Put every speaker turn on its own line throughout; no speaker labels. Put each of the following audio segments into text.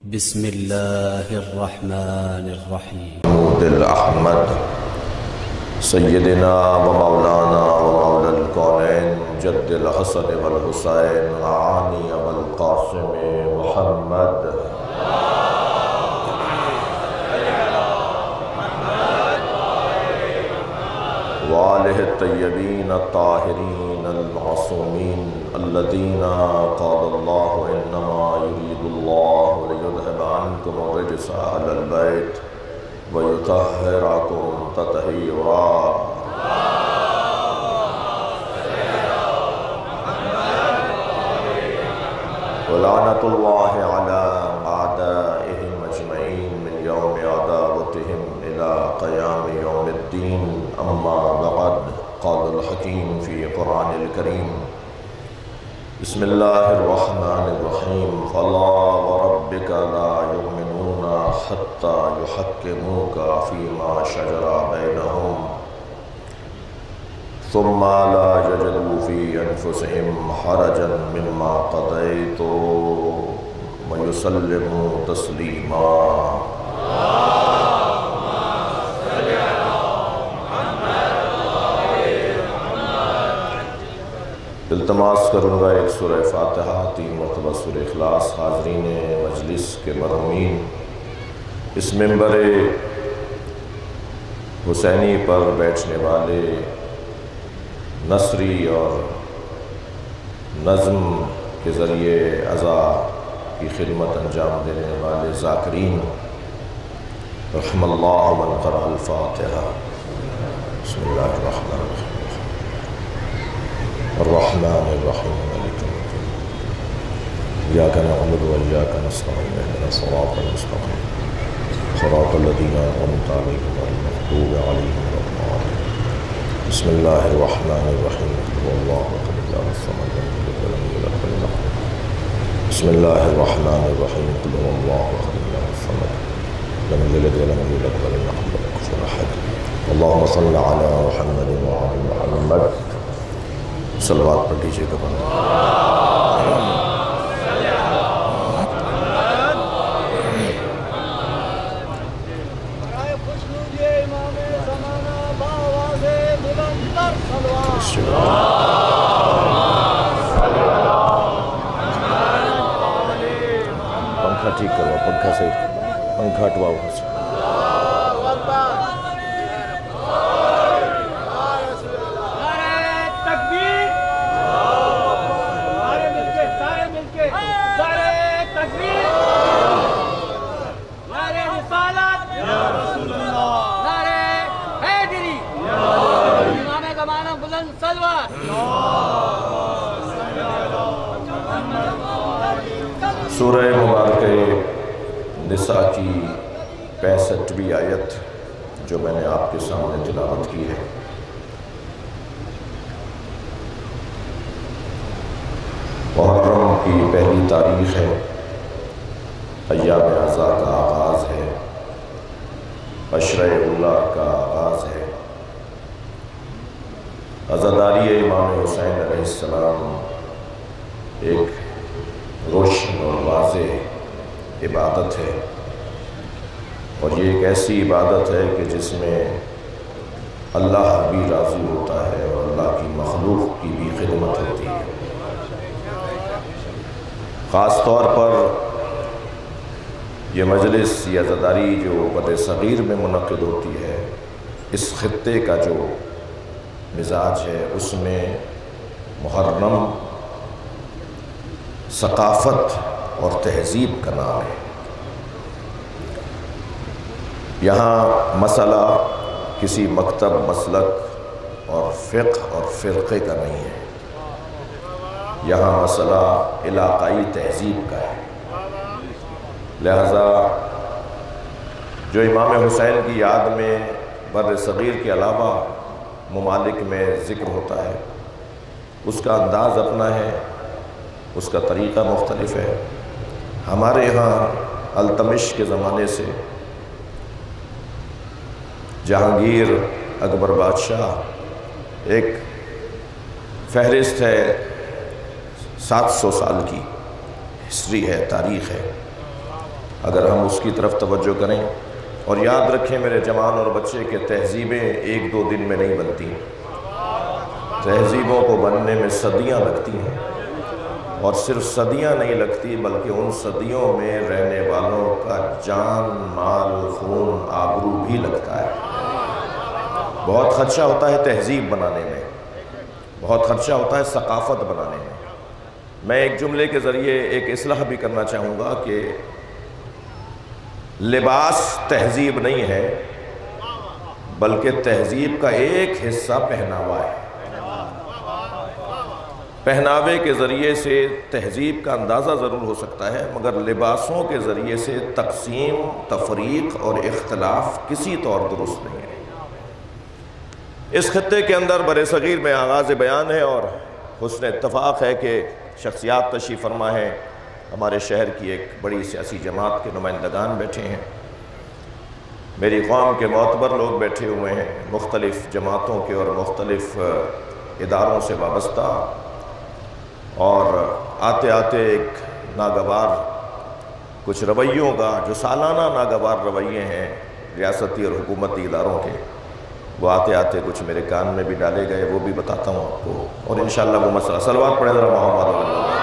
بسم الله الرحمن الرحيم.
محمود الأحمد سيدنا ومولانا ومولى الكونين جد الحسن والحسين العاني والقاسم محمد وآله الطيبين الطاهرين المعصومين الذين قال الله إنما يريد الله ليذهب عنكم الرجس أهل البيت ويطهركم تطهيرا. ولعنة الله على أعدائهم أجمعين من يوم عداوتهم إلى قيام يوم الدين. أما بعد، قال الحكيم في قرآن الكريم: بسم الله الرحمن الرحيم. فلا وربك لا يؤمنون حتى يحكموك فيما شجر بينهم ثم لا يجدوا في أنفسهم حرجا مما قضيت ويسلموا تسليما. التماس کروں گا ایک سورہ فاتحہ، 3 مرتبہ سورہ اخلاص. حاضرین مجلس کے مرحومین، اس منبر حسینی پر بیٹھنے والے نثری اور نظم کے ذریعے عزا کی خدمت انجام دینے والے ذاکرین، رحم اللہ من قرأ الفاتحہ. بسم اللہ الرحمن الرحیم. الرحمن الرحیم مالک یوم الدین. إياك نعبد وإياك نستعين اهدنا الصراط المستقيم صراط الذين أنعمت عليهم غير المغضوب عليهم ولا الضالين. بسم الله الرحمن الرحيم. قل هو الله أحد الله الصمد لم يلد ولم يولد ولم يكن له كفوا أحد. بسم الله الرحمن الرحيم. قل هو الله أحد الله الصمد لم يلد ولم يولد ولم يكن له كفوا أحد. اللهم صل على محمد وعلى محمد. صلوات پڑھ لیجیے گا. پنکھا ٹھیک کرو، پنکھا سے پنکھا ہٹواؤ. سورہ مبارکہ نساء کی 65ویں آیت جو میں نے آپ کے سامنے تلاوت کی ہے، محرم کی پہلی تاریخ ہے، ایام عزا کا آغاز ہے، عشرہ اولیٰ کا آغاز ہے. عزاداری امام حسین علیہ السلام ایک روشن اور واضح عبادت ہے، اور یہ ایک ایسی عبادت ہے کہ جس میں اللہ بھی راضی ہوتا ہے اور اللہ کی مخلوق کی بھی خدمت ہوتی ہے. خاص طور پر یہ مجلس یا عزاداری جو بر صغیر میں منعقد ہوتی ہے، اس خطے کا جو مزاج ہے اس میں محرم ثقافت اور تہذیب کا نام ہے. یہاں مسئلہ کسی مکتب، مسلک اور فقہ اور فرقے کا نہیں ہے. یہاں مسئلہ علاقائی تہذیب کا ہے. لہذا جو امام حسین کی یاد میں بر صغیر کے علاوہ ممالک میں ذکر ہوتا ہے، اس کا انداز اپنا ہے، اس کا طریقہ مختلف ہے. ہمارے یہاں التمش کے زمانے سے جہانگیر اکبر بادشاہ ایک فہرست ہے 700 سال کی ہسٹری ہے، تاریخ ہے. اگر ہم اس کی طرف توجہ کریں، اور یاد رکھیں میرے جوان اور بچے کہ تہذیبیں ایک دو دن میں نہیں بنتی، تہذیبوں کو بننے میں صدیاں لگتی ہیں، اور صرف صدیاں نہیں لگتی بلکہ ان صدیوں میں رہنے والوں کا جان، مال، خون، آبرو بھی لگتا ہے۔ بہت خدشہ ہوتا ہے تہذیب بنانے میں، بہت خدشہ ہوتا ہے ثقافت بنانے میں۔ میں ایک جملے کے ذریعے ایک اصلاح بھی کرنا چاہوں گا کہ لباس تہذیب نہیں ہے بلکہ تہذیب کا ایک حصہ پہناوا ہے۔ پہناوے کے ذریعے سے تہذیب کا اندازہ ضرور ہو سکتا ہے، مگر لباسوں کے ذریعے سے تقسیم، تفریق اور اختلاف کسی طور درست نہیں ہے۔ اس خطے کے اندر برصغیر میں آغاز بیان ہے، اور حسن اتفاق ہے کہ شخصیات تشریف فرما ہیں۔ ہمارے شہر کی ایک بڑی سیاسی جماعت کے نمائندگان بیٹھے ہیں، میری قوم کے معتبر لوگ بیٹھے ہوئے ہیں، مختلف جماعتوں کے اور مختلف اداروں سے وابستہ، اور آتے آتے ایک ناگوار کچھ رویوں کا جو سالانہ ناگوار رویے ہیں ریاستی اور حکومتی اداروں کے، وہ آتے آتے کچھ میرے کان میں بھی ڈالے گئے، وہ بھی بتاتا ہوں آپ کو، اور انشاءاللہ وہ مسئلہ صلوات پڑھیں ذرا محمد اللہ۔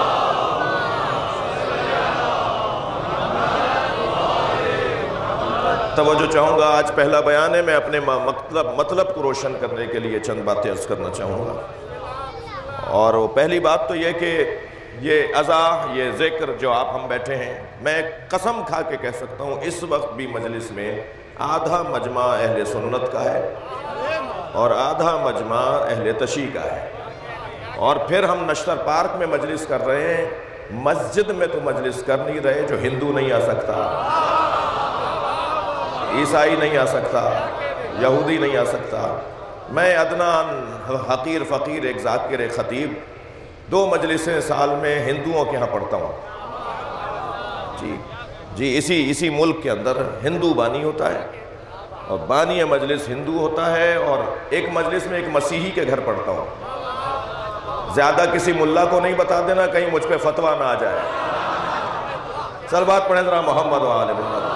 توجہ چاہوں گا، آج پہلا بیان ہے، میں اپنے مطلب کو روشن کرنے کے لیے چند باتیں عرض کرنا چاہوں گا۔ اور پہلی بات تو یہ کہ یہ عزا، یہ ذکر جو آپ ہم بیٹھے ہیں، میں قسم کھا کے کہہ سکتا ہوں اس وقت بھی مجلس میں آدھا مجمع اہل سنت کا ہے اور آدھا مجمع اہل تشیع کا ہے، اور پھر ہم نشتر پارک میں مجلس کر رہے ہیں۔ مسجد میں تو مجلس کر نہیں رہے، جو ہندو نہیں آ سکتا، عیسائی نہیں آ سکتا، یہودی نہیں آ سکتا، میں ادنان حقیر فقیر ایک ذاکر ایک خطیب 2 مجلسیں سال میں ہندوؤں کے ہاں پڑھتا ہوں۔ جی اسی ملک کے اندر ہندو بانی ہوتا ہے، اور بانی مجلس ہندو ہوتا ہے، اور ایک مجلس میں ایک مسیحی کے گھر پڑھتا ہوں۔ زیادہ کسی ملا کو نہیں بتا دینا، کہیں مجھ پہ فتویٰ نہ آ جائے۔ صلوات پڑھیں ذرا محمد و آل محمد۔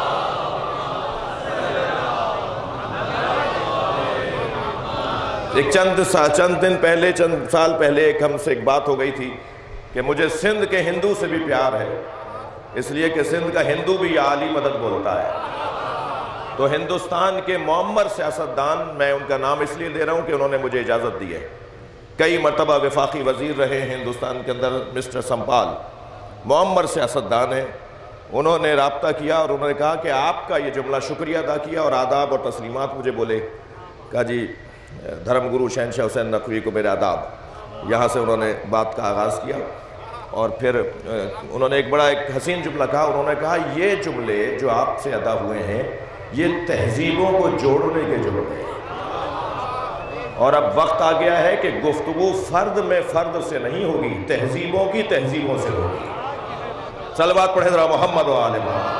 ایک چند دن پہلے، چند سال پہلے ایک ہم سے ایک بات ہو گئی تھی کہ مجھے سندھ کے ہندو سے بھی پیار ہے، اس لیے کہ سندھ کا ہندو بھی یا علی مدد بولتا ہے۔ تو ہندوستان کے معمر سیاستدان، میں ان کا نام اس لیے دے رہا ہوں کہ انہوں نے مجھے اجازت دی ہے، کئی مرتبہ وفاقی وزیر رہے ہیں ہندوستان کے اندر، مسٹر سمپال معمر سیاستدان ہیں، انہوں نے رابطہ کیا اور انہوں نے کہا کہ آپ کا یہ جملہ شکریہ ادا کیا اور آداب اور تسلیمات مجھے بولے۔ کہا جی دھرم گرو شہنشاہ حسین نقوی کو میرے آداب۔ یہاں سے انہوں نے بات کا آغاز کیا، اور پھر انہوں نے ایک بڑا ایک حسین جملہ کہا، انہوں نے کہا یہ جملے جو آپ سے ادا ہوئے ہیں یہ تہذیبوں کو جوڑنے کے جملے ہیں، اور اب وقت آ گیا ہے کہ گفتگو فرد میں فرد سے نہیں ہوگی، تہذیبوں کی تہذیبوں سے ہوگی۔ صلوات پڑھیں ذرا محمد و آل محمد۔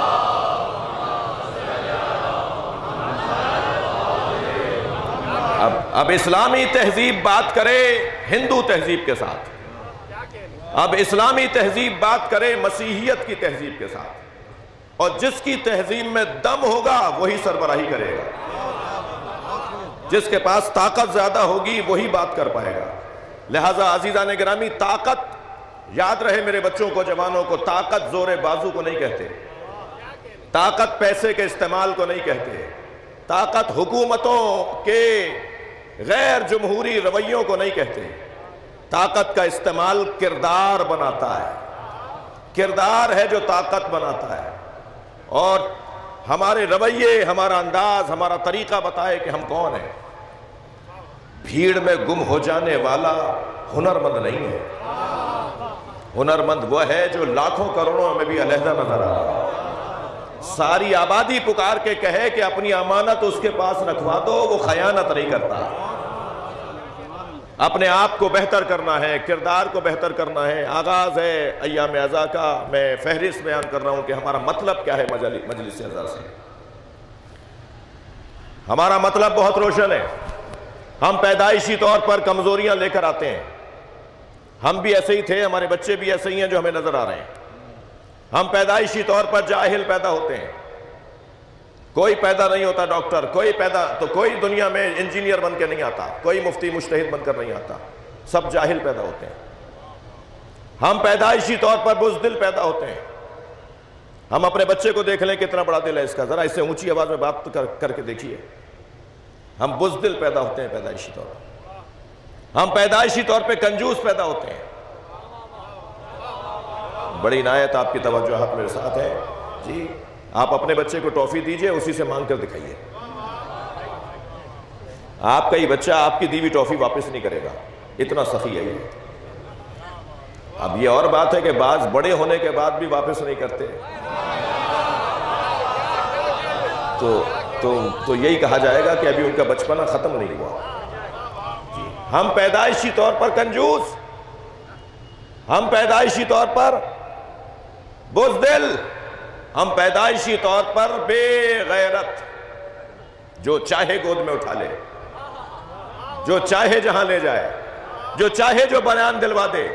اب اسلامی تہذیب بات کرے ہندو تہذیب کے ساتھ، اب اسلامی تہذیب بات کرے مسیحیت کی تہذیب کے ساتھ، اور جس کی تہذیب میں دم ہوگا وہی سربراہی کرے گا، جس کے پاس طاقت زیادہ ہوگی وہی بات کر پائے گا۔ لہٰذا عزیزان گرامی، طاقت، یاد رہے میرے بچوں کو، جوانوں کو، طاقت زور بازو کو نہیں کہتے، طاقت پیسے کے استعمال کو نہیں کہتے، طاقت حکومتوں کے غیر جمہوری رویوں کو نہیں کہتے، طاقت کا استعمال کردار بناتا ہے، کردار ہے جو طاقت بناتا ہے، اور ہمارے رویے، ہمارا انداز، ہمارا طریقہ بتائے کہ ہم کون ہیں۔ بھیڑ میں گم ہو جانے والا ہنرمند نہیں ہے، ہنرمند وہ ہے جو لاکھوں کروڑوں میں بھی علیحدہ نظر آ رہا ہے۔ ساری آبادی پکار کے کہے کہ اپنی امانت اس کے پاس رکھوا دو، وہ خیانت نہیں کرتا۔ اپنے آپ کو بہتر کرنا ہے، کردار کو بہتر کرنا ہے۔ آغاز ہے ایام عزا کا، میں فہرست بیان کر رہا ہوں کہ ہمارا مطلب کیا ہے مجلس عزا سے۔ ہمارا مطلب بہت روشن ہے، ہم پیدائشی طور پر کمزوریاں لے کر آتے ہیں، ہم بھی ایسے ہی تھے، ہمارے بچے بھی ایسے ہی ہیں جو ہمیں نظر آ رہے ہیں۔
ہم پیدائشی طور پر جاہل پیدا ہوتے ہیں. کوئی پیدا نہیں ہوتا ڈاکٹر، کوئی دنیا میں انجینئر بن کے نہیں آتا، کوئی مفتی مجتہد بن کر نہیں آتا، سب جاہل پیدا ہوتے ہیں. ہم پیدائشی طور پر بزدل پیدا ہوتے ہیں. ہم اپنے بچے کو دیکھ لیں کتنا بڑا دل ہے اس کا، ذرا اس سے اونچی آواز میں بات کر کے دیکھیے. ہم بزدل پیدا ہوتے ہیں پیدائشی طور پر. ہم پیدائشی طور پہ کنجوس پیدا ہوتے ہیں. بڑی عنایت آپ کی توجہات میرے ساتھ ہے جی. آپ اپنے بچے کو ٹافی دیجئے، اسی سے مانگ کر دکھائیے. آپ کا ہی بچہ آپ کی دی ہوئی ٹافی واپس نہیں کرے گا، اتنا سخی ہے یہ. اب یہ اور بات ہے کہ بعض بڑے ہونے کے بعد بھی واپس نہیں کرتے، تو یہی کہا جائے گا کہ ابھی ان کا بچپنا ختم نہیں ہوا. ہم پیدائشی طور پر کنجوس، ہم پیدائشی طور پر بزدل، ہم پیدائشی طور پر بے غیرت، جو چاہے گود میں اٹھا لے، جو چاہے جہاں لے جائے، جو چاہے جو بیان دلوا دے.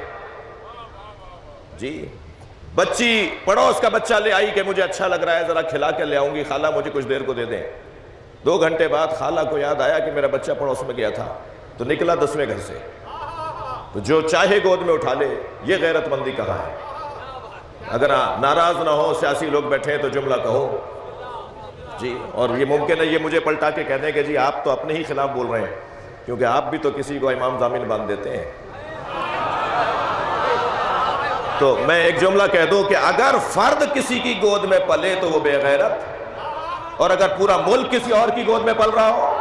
جی بچی پڑوس کا بچہ لے آئی کہ مجھے اچھا لگ رہا ہے، ذرا کھلا کے لے آؤں گی، خالہ مجھے کچھ دیر کو دے دیں. 2 گھنٹے بعد خالہ کو یاد آیا کہ میرا بچہ پڑوس میں گیا تھا، تو نکلا 10ویں گھر سے. تو جو چاہے گود میں اٹھا لے، یہ غیرت مندی کہاں ہے؟ اگر ناراض نہ ہو، سیاسی لوگ بیٹھے ہیں تو جملہ کہو جی. اور یہ ممکن ہے یہ مجھے پلٹا کے کہہ دیں کہ جی آپ تو اپنے ہی خلاف بول رہے ہیں، کیونکہ آپ بھی تو کسی کو امام ضامن باندھ دیتے ہیں. تو میں ایک جملہ کہہ دوں کہ اگر فرد کسی کی گود میں پلے تو وہ بے غیرت، اور اگر پورا ملک کسی اور کی گود میں پل رہا ہو.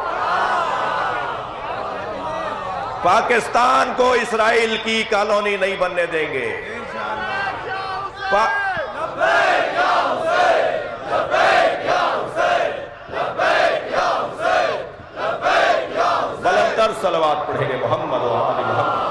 پاکستان کو اسرائیل کی کالونی نہیں بننے دیں گے. بلندر صلوات پڑھیں گے محمد و آل محمد.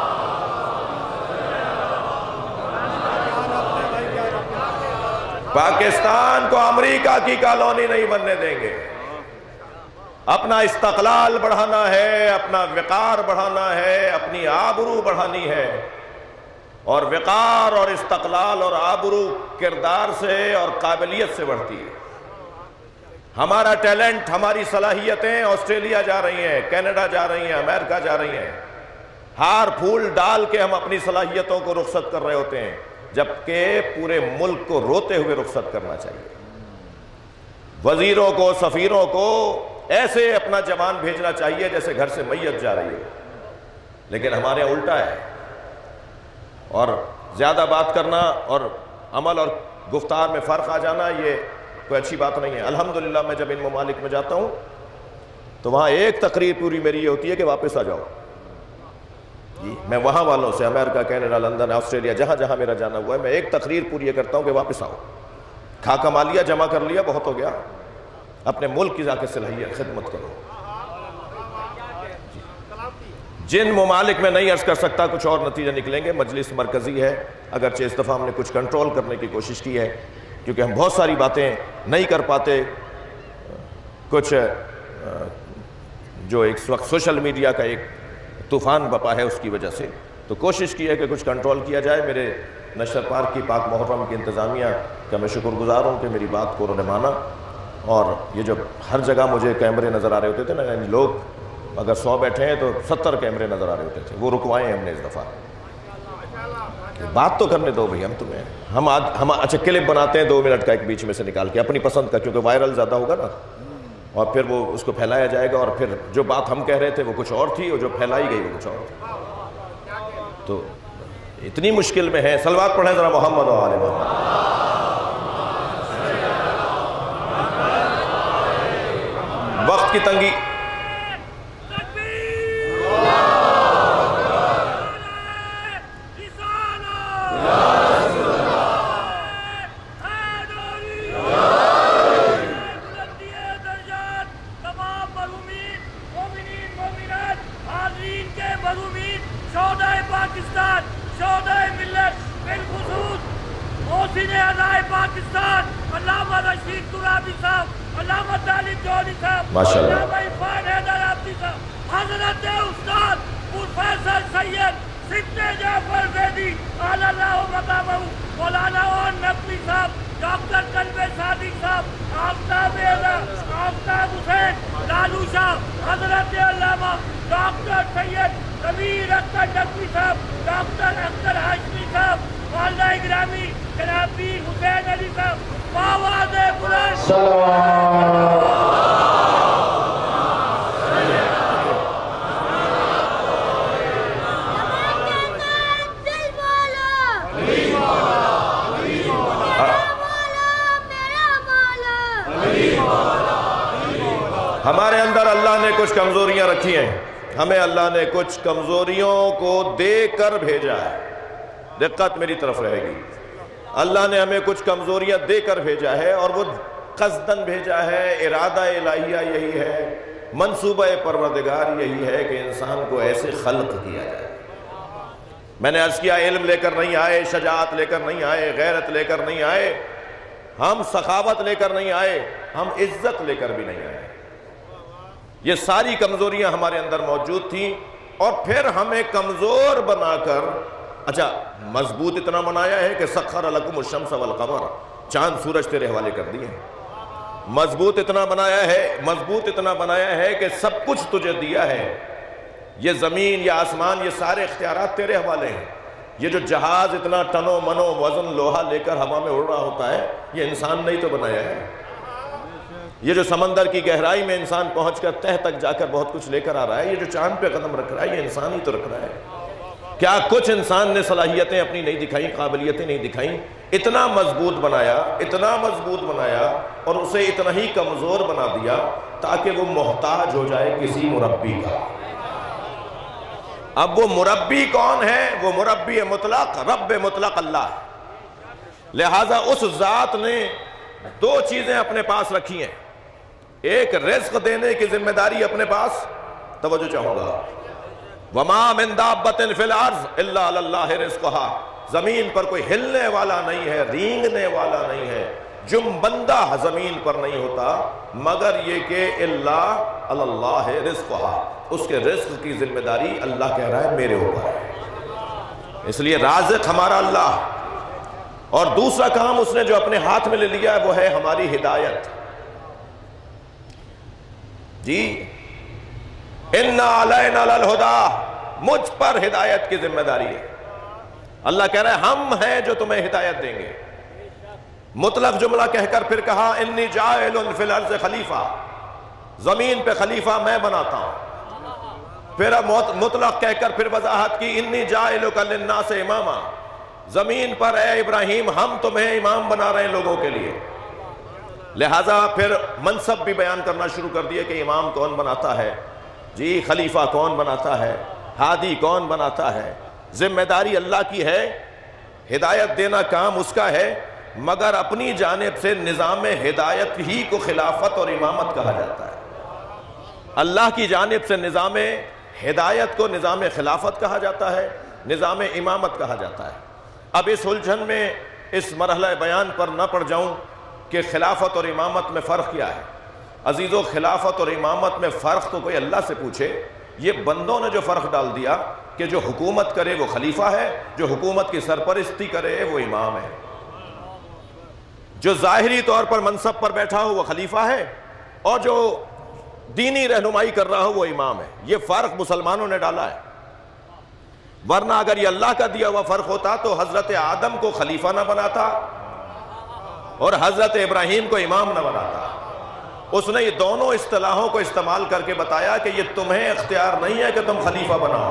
پاکستان کو امریکہ کی کالونی نہیں بننے دیں گے. اپنا استقلال بڑھانا ہے، اپنا وقار بڑھانا ہے، اپنی آبرو بڑھانی ہے. اور وقار اور استقلال اور آبرو کردار سے اور قابلیت سے بڑھتی ہے. ہمارا ٹیلنٹ، ہماری صلاحیتیں آسٹریلیا جا رہی ہیں، کینیڈا جا رہی ہیں، امریکہ جا رہی ہیں. ہار پھول ڈال کے ہم اپنی صلاحیتوں کو رخصت کر رہے ہوتے ہیں، جبکہ پورے ملک کو روتے ہوئے رخصت کرنا چاہیے. وزیروں کو، سفیروں کو ایسے اپنا جوان بھیجنا چاہیے جیسے گھر سے میت جا رہی ہے. لیکن ہمارے الٹا ہے. اور زیادہ بات کرنا اور عمل اور گفتار میں فرق آ جانا یہ کوئی اچھی بات نہیں ہے. الحمدللہ میں جب ان ممالک میں جاتا ہوں تو وہاں ایک تقریر پوری میری یہ ہوتی ہے کہ واپس آ جاؤ. جی میں وہاں والوں سے، امریکہ، کینیڈا، لندن، آسٹریلیا، جہاں جہاں میرا جانا ہوا ہے، میں ایک تقریر پوری یہ کرتا ہوں کہ واپس آؤ. کھا کما لیا، جمع کر لیا، بہت ہو گیا. اپنے ملک کی جا کے صلاحیت خدمت کرو. جن ممالک میں نہیں عرض کر سکتا، کچھ اور نتیجے نکلیں گے. مجلس مرکزی ہے، اگرچہ اس دفعہ ہم نے کچھ کنٹرول کرنے کی کوشش کی ہے، کیونکہ ہم بہت ساری باتیں نہیں کر پاتے. کچھ جو ایک وقت سوشل میڈیا کا ایک طوفان بپا ہے، اس کی وجہ سے تو کوشش کی ہے کہ کچھ کنٹرول کیا جائے. میرے نشر پارک کی پاک محرم کی انتظامیہ کا میں شکر گزار ہوں کہ میری بات کو انہوں نے مانا. اور یہ جو ہر جگہ مجھے کیمرے نظر آ رہے ہوتے تھے نا، یعنی لوگ اگر 100 بیٹھے ہیں تو 70 کیمرے نظر آ رہے ہوتے تھے، وہ رکوائے ہیں ہم نے اس دفعہ. بات تو کرنے دو بھئی. ہم تمہیں ہم اچھا کلپ بناتے ہیں 2 منٹ کا ایک بیچ میں سے نکال کے اپنی پسند کا، کیونکہ وائرل زیادہ ہوگا نا، اور پھر وہ اس کو پھیلایا جائے گا، اور پھر جو بات ہم کہہ رہے تھے وہ کچھ اور تھی، اور جو پھیلائی گئی وہ کچھ اور تھی. تو اتنی مشکل میں ہے. صلوات پڑھیں ذرا محمد و آل محمد. وقت کی تنگی. ماشاء اللہ.
حضرت استاد پروفیسر سید सिद्दे जाफर ज़ैदी आलल्लाहु मकामहु, मौलाना और नकवी साहब, डॉक्टर कल्बे सादिक साहब, आफ्ताब हुसैन लालू शाह, हजरत अल्लामा डॉक्टर सैयद कबीर अख्तर नकवी साहब, डॉक्टर अख्तर हाशमी साहब, मौलाना इकरामी जनाब पीर हुसैन अली साहब, आवाज़े बुलंद
ہمارے اندر اللہ نے کچھ کمزوریاں رکھی ہیں، ہمیں اللہ نے کچھ کمزوریوں کو دے کر بھیجا ہے. دقت میری طرف رہے گی. اللہ نے ہمیں کچھ کمزوریاں دے کر بھیجا ہے، اور وہ قصداً بھیجا ہے. ارادہ الہیہ یہی ہے، منصوبہ پروردگار یہی ہے کہ انسان کو ایسے خلق کیا جائے. میں نے عرض کیا، علم لے کر نہیں آئے، شجاعت لے کر نہیں آئے، غیرت لے کر نہیں آئے، ہم سخاوت لے کر نہیں آئے، ہم عزت لے کر بھی نہیں آئے. یہ ساری کمزوریاں ہمارے اندر موجود تھیں، اور پھر ہمیں کمزور بنا کر، اچھا مضبوط اتنا بنایا ہے کہ سخر لکم الشمس والقمر، چاند سورج تیرے حوالے کر دیے. مضبوط اتنا بنایا ہے کہ سب کچھ تجھے دیا ہے. یہ زمین، یہ آسمان، یہ سارے اختیارات تیرے حوالے ہیں. یہ جو جہاز اتنا ٹنو منو وزن لوہا لے کر ہوا میں اڑ رہا ہوتا ہے، یہ انسان نے ہی تو بنایا ہے. یہ جو سمندر کی گہرائی میں انسان پہنچ کر تہ تک جا کر بہت کچھ لے کر آ رہا ہے، یہ جو چاند پہ قدم رکھ رہا ہے، یہ انسان ہی تو رکھ رہا ہے. کیا کچھ انسان نے صلاحیتیں اپنی نہیں دکھائیں، قابلیتیں نہیں دکھائیں؟ اتنا مضبوط بنایا اور اسے اتنا ہی کمزور بنا دیا تاکہ وہ محتاج ہو جائے کسی مربی کا. اب وہ مربی کون ہے؟ وہ مربی مطلق، رب مطلق اللہ. لہٰذا اس ذات نے دو چیزیں اپنے پاس رکھی ہیں. ایک رزق دینے کی ذمہ داری اپنے پاس، توجہ چاہوں گا. وَمَا مِن دَابَّةٍ فِي الْأَرْضِ إِلَّا عَلَى اللَّهِ رِزْقُهَا. زمین پر کوئی ہلنے والا نہیں ہے، رینگنے والا نہیں ہے، جنبندہ زمین پر نہیں ہوتا، مگر یہ کہ إِلَّا عَلَى اللَّهِ رِزْقُهَا. اس کے رزق کی ذمہ داری اللہ کہہ رہا ہے میرے اوپر ہے. اس لیے رازق ہمارا اللہ. اور دوسرا کام اس نے جو اپنے ہاتھ میں لے لیا ہے وہ ہے ہماری ہدایت. جی اِنَّا عَلَيْنَا لَلْهُدَى، مجھ پر ہدایت کی ذمہ داری ہے. اللہ کہہ رہا ہے ہم ہیں جو تمہیں ہدایت دیں گے. مطلق جملہ کہہ کر پھر کہا اِنِّی جَاعِلٌ فِي الْأَرْضِ خلیفہ، زمین پہ خلیفہ میں بناتا ہوں. پھر مطلق کہہ کر پھر وضاحت کی اِنِّی جَاعِلُکَ لِلنَّاسِ اماما، زمین پر اے ابراہیم ہم تمہیں امام بنا رہے ہیں لوگوں کے لیے. لہٰذا پھر منصب بھی بیان کرنا شروع کر دیا کہ امام کون بناتا ہے، جی خلیفہ کون بناتا ہے، ہادی کون بناتا ہے. ذمہ داری اللہ کی ہے، ہدایت دینا کام اس کا ہے، مگر اپنی جانب سے نظام ہدایت ہی کو خلافت اور امامت کہا جاتا ہے. اللہ کی جانب سے نظام ہدایت کو نظام خلافت کہا جاتا ہے، نظام امامت کہا جاتا ہے. اب اس الجھن میں اس مرحلہ بیان پر نہ پڑ جاؤں کہ خلافت اور امامت میں فرق کیا ہے. عزیزو، خلافت اور امامت میں فرق تو کوئی اللہ سے پوچھے. یہ بندوں نے جو فرق ڈال دیا کہ جو حکومت کرے وہ خلیفہ ہے، جو حکومت کی سرپرستی کرے وہ امام ہے. جو ظاہری طور پر منصب پر بیٹھا ہو وہ خلیفہ ہے، اور جو دینی رہنمائی کر رہا ہو وہ امام ہے. یہ فرق مسلمانوں نے ڈالا ہے. ورنہ اگر یہ اللہ کا دیا ہوا فرق ہوتا تو حضرت آدم کو خلیفہ نہ بناتا اور حضرت ابراہیم کو امام نہ بناتا. اس نے یہ دونوں اصطلاحوں کو استعمال کر کے بتایا کہ یہ تمہیں اختیار نہیں ہے کہ تم خلیفہ بناؤ،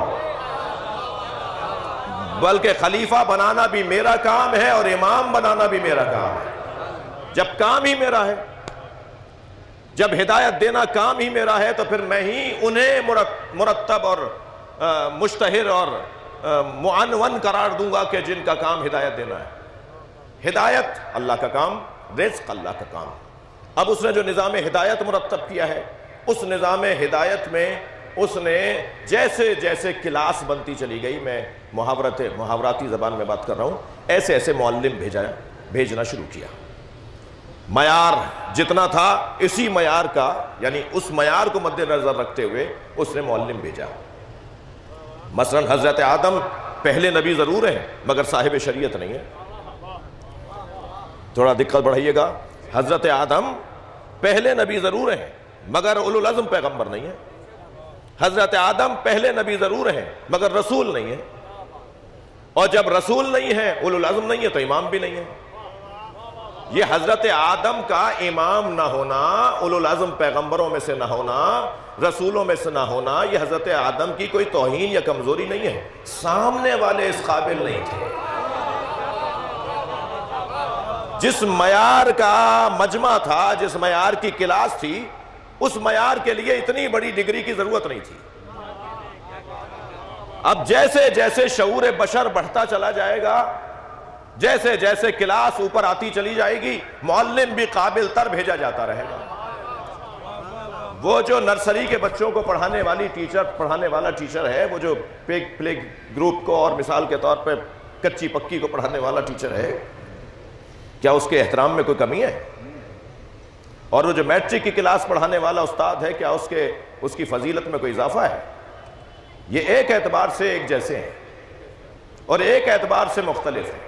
بلکہ خلیفہ بنانا بھی میرا کام ہے اور امام بنانا بھی میرا کام ہے. جب کام ہی میرا ہے، جب ہدایت دینا کام ہی میرا ہے، تو پھر میں ہی انہیں مرتب اور مشتہر اور معنون قرار دوں گا کہ جن کا کام ہدایت دینا ہے. ہدایت اللہ کا کام، رزق اللہ کا کام. اب اس نے جو نظام ہدایت مرتب کیا ہے، اس نظام ہدایت میں اس نے جیسے جیسے کلاس بنتی چلی گئی، میں محاوراتی زبان میں بات کر رہا ہوں، ایسے ایسے معلم بھیجنا شروع کیا. معیار جتنا تھا اسی معیار کا، یعنی اس معیار کو مد نظر رکھتے ہوئے اس نے معلم بھیجا. مثلا حضرت آدم پہلے نبی ضرور ہیں مگر صاحب شریعت نہیں ہے. تھوڑا دقت بڑھائیے گا. حضرت آدم پہلے نبی ضرور ہیں مگر اولو العزم پیغمبر نہیں ہے. حضرت آدم پہلے نبی ضرور ہیں مگر رسول نہیں ہے. اور جب رسول نہیں ہے، اولو العزم نہیں ہے، تو امام بھی نہیں ہے. یہ حضرت آدم کا امام نہ ہونا، اولو العزم پیغمبروں میں سے نہ ہونا، رسولوں میں سے نہ ہونا، یہ حضرت آدم کی کوئی توہین یا کمزوری نہیں ہے. سامنے والے اس قابل نہیں تھے. جس معیار کا مجمع تھا، جس معیار کی کلاس تھی، اس معیار کے لیے اتنی بڑی ڈگری کی ضرورت نہیں تھی. اب جیسے جیسے شعور بشر بڑھتا چلا جائے گا، جیسے جیسے کلاس اوپر آتی چلی جائے گی، معلم بھی قابل تر بھیجا جاتا رہے گا. وہ جو نرسری کے بچوں کو پڑھانے والا ٹیچر ہے، وہ جو پلے گروپ کو اور مثال کے طور پہ کچی پکی کو پڑھانے والا ٹیچر ہے، کیا اس کے احترام میں کوئی کمی ہے؟ اور وہ جو میٹرک کی کلاس پڑھانے والا استاد ہے، کیا اس کی فضیلت میں کوئی اضافہ ہے؟ یہ ایک اعتبار سے ایک جیسے ہیں اور ایک اعتبار سے مختلف ہیں.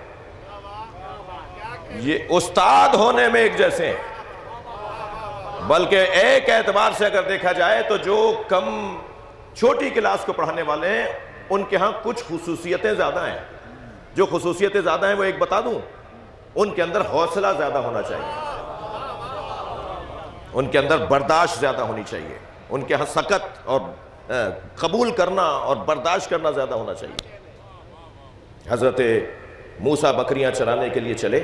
یہ استاد ہونے میں ایک جیسے ہیں، بلکہ ایک اعتبار سے اگر دیکھا جائے تو جو چھوٹی کلاس کو پڑھانے والے ہیں ان کے ہاں کچھ خصوصیتیں زیادہ ہیں. جو خصوصیتیں زیادہ ہیں وہ ایک بتا دوں، ان کے اندر حوصلہ زیادہ ہونا چاہیے، ان کے اندر برداشت زیادہ ہونی چاہیے، ان کے ہاں سکت اور قبول کرنا اور برداشت کرنا زیادہ ہونا چاہیے. حضرت موسیٰ بکریاں چرانے کے لیے چلے،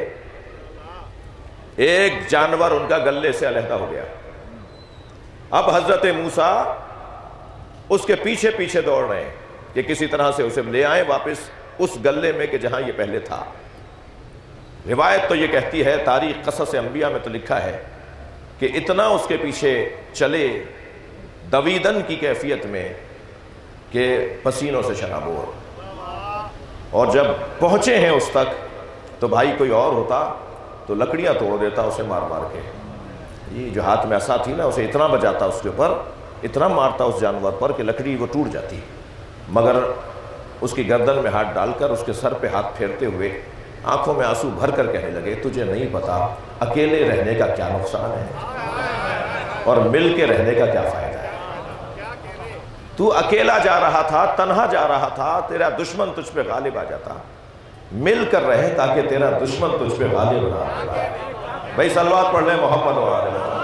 ایک جانور ان کا گلے سے علیحدہ ہو گیا. اب حضرت موسیٰ اس کے پیچھے پیچھے دوڑ رہے ہیں کہ کسی طرح سے اسے لے آئیں واپس اس گلے میں کہ جہاں یہ پہلے تھا. روایت تو یہ کہتی ہے، تاریخ قصص انبیاء میں تو لکھا ہے کہ اتنا اس کے پیچھے چلے دویدن کی کیفیت میں کہ پسینوں سے شرابور. اور جب پہنچے ہیں اس تک تو بھائی کوئی اور ہوتا تو لکڑیاں توڑ دیتا اسے مار مار کے. یہ جو ہاتھ میں عصا تھی نا، اسے اتنا بجاتا اس کے اوپر، اتنا مارتا اس جانور پر کہ لکڑی وہ ٹوٹ جاتی. مگر اس کی گردن میں ہاتھ ڈال کر اس کے سر پہ ہاتھ پھیرتے ہوئے آنکھوں میں آنسو بھر کر کہنے لگے، تجھے نہیں پتا اکیلے رہنے کا کیا نقصان ہے اور مل کے رہنے کا کیا فائدہ ہے. تو اکیلا جا رہا تھا، تنہا جا رہا تھا، تیرا دشمن تجھ پہ غالب آ جاتا. مل کر رہے تاکہ تیرا دشمن تجھ پہ غالب نہ آئے. بھائی صلوات پڑھ لیں محمد و آل محمد.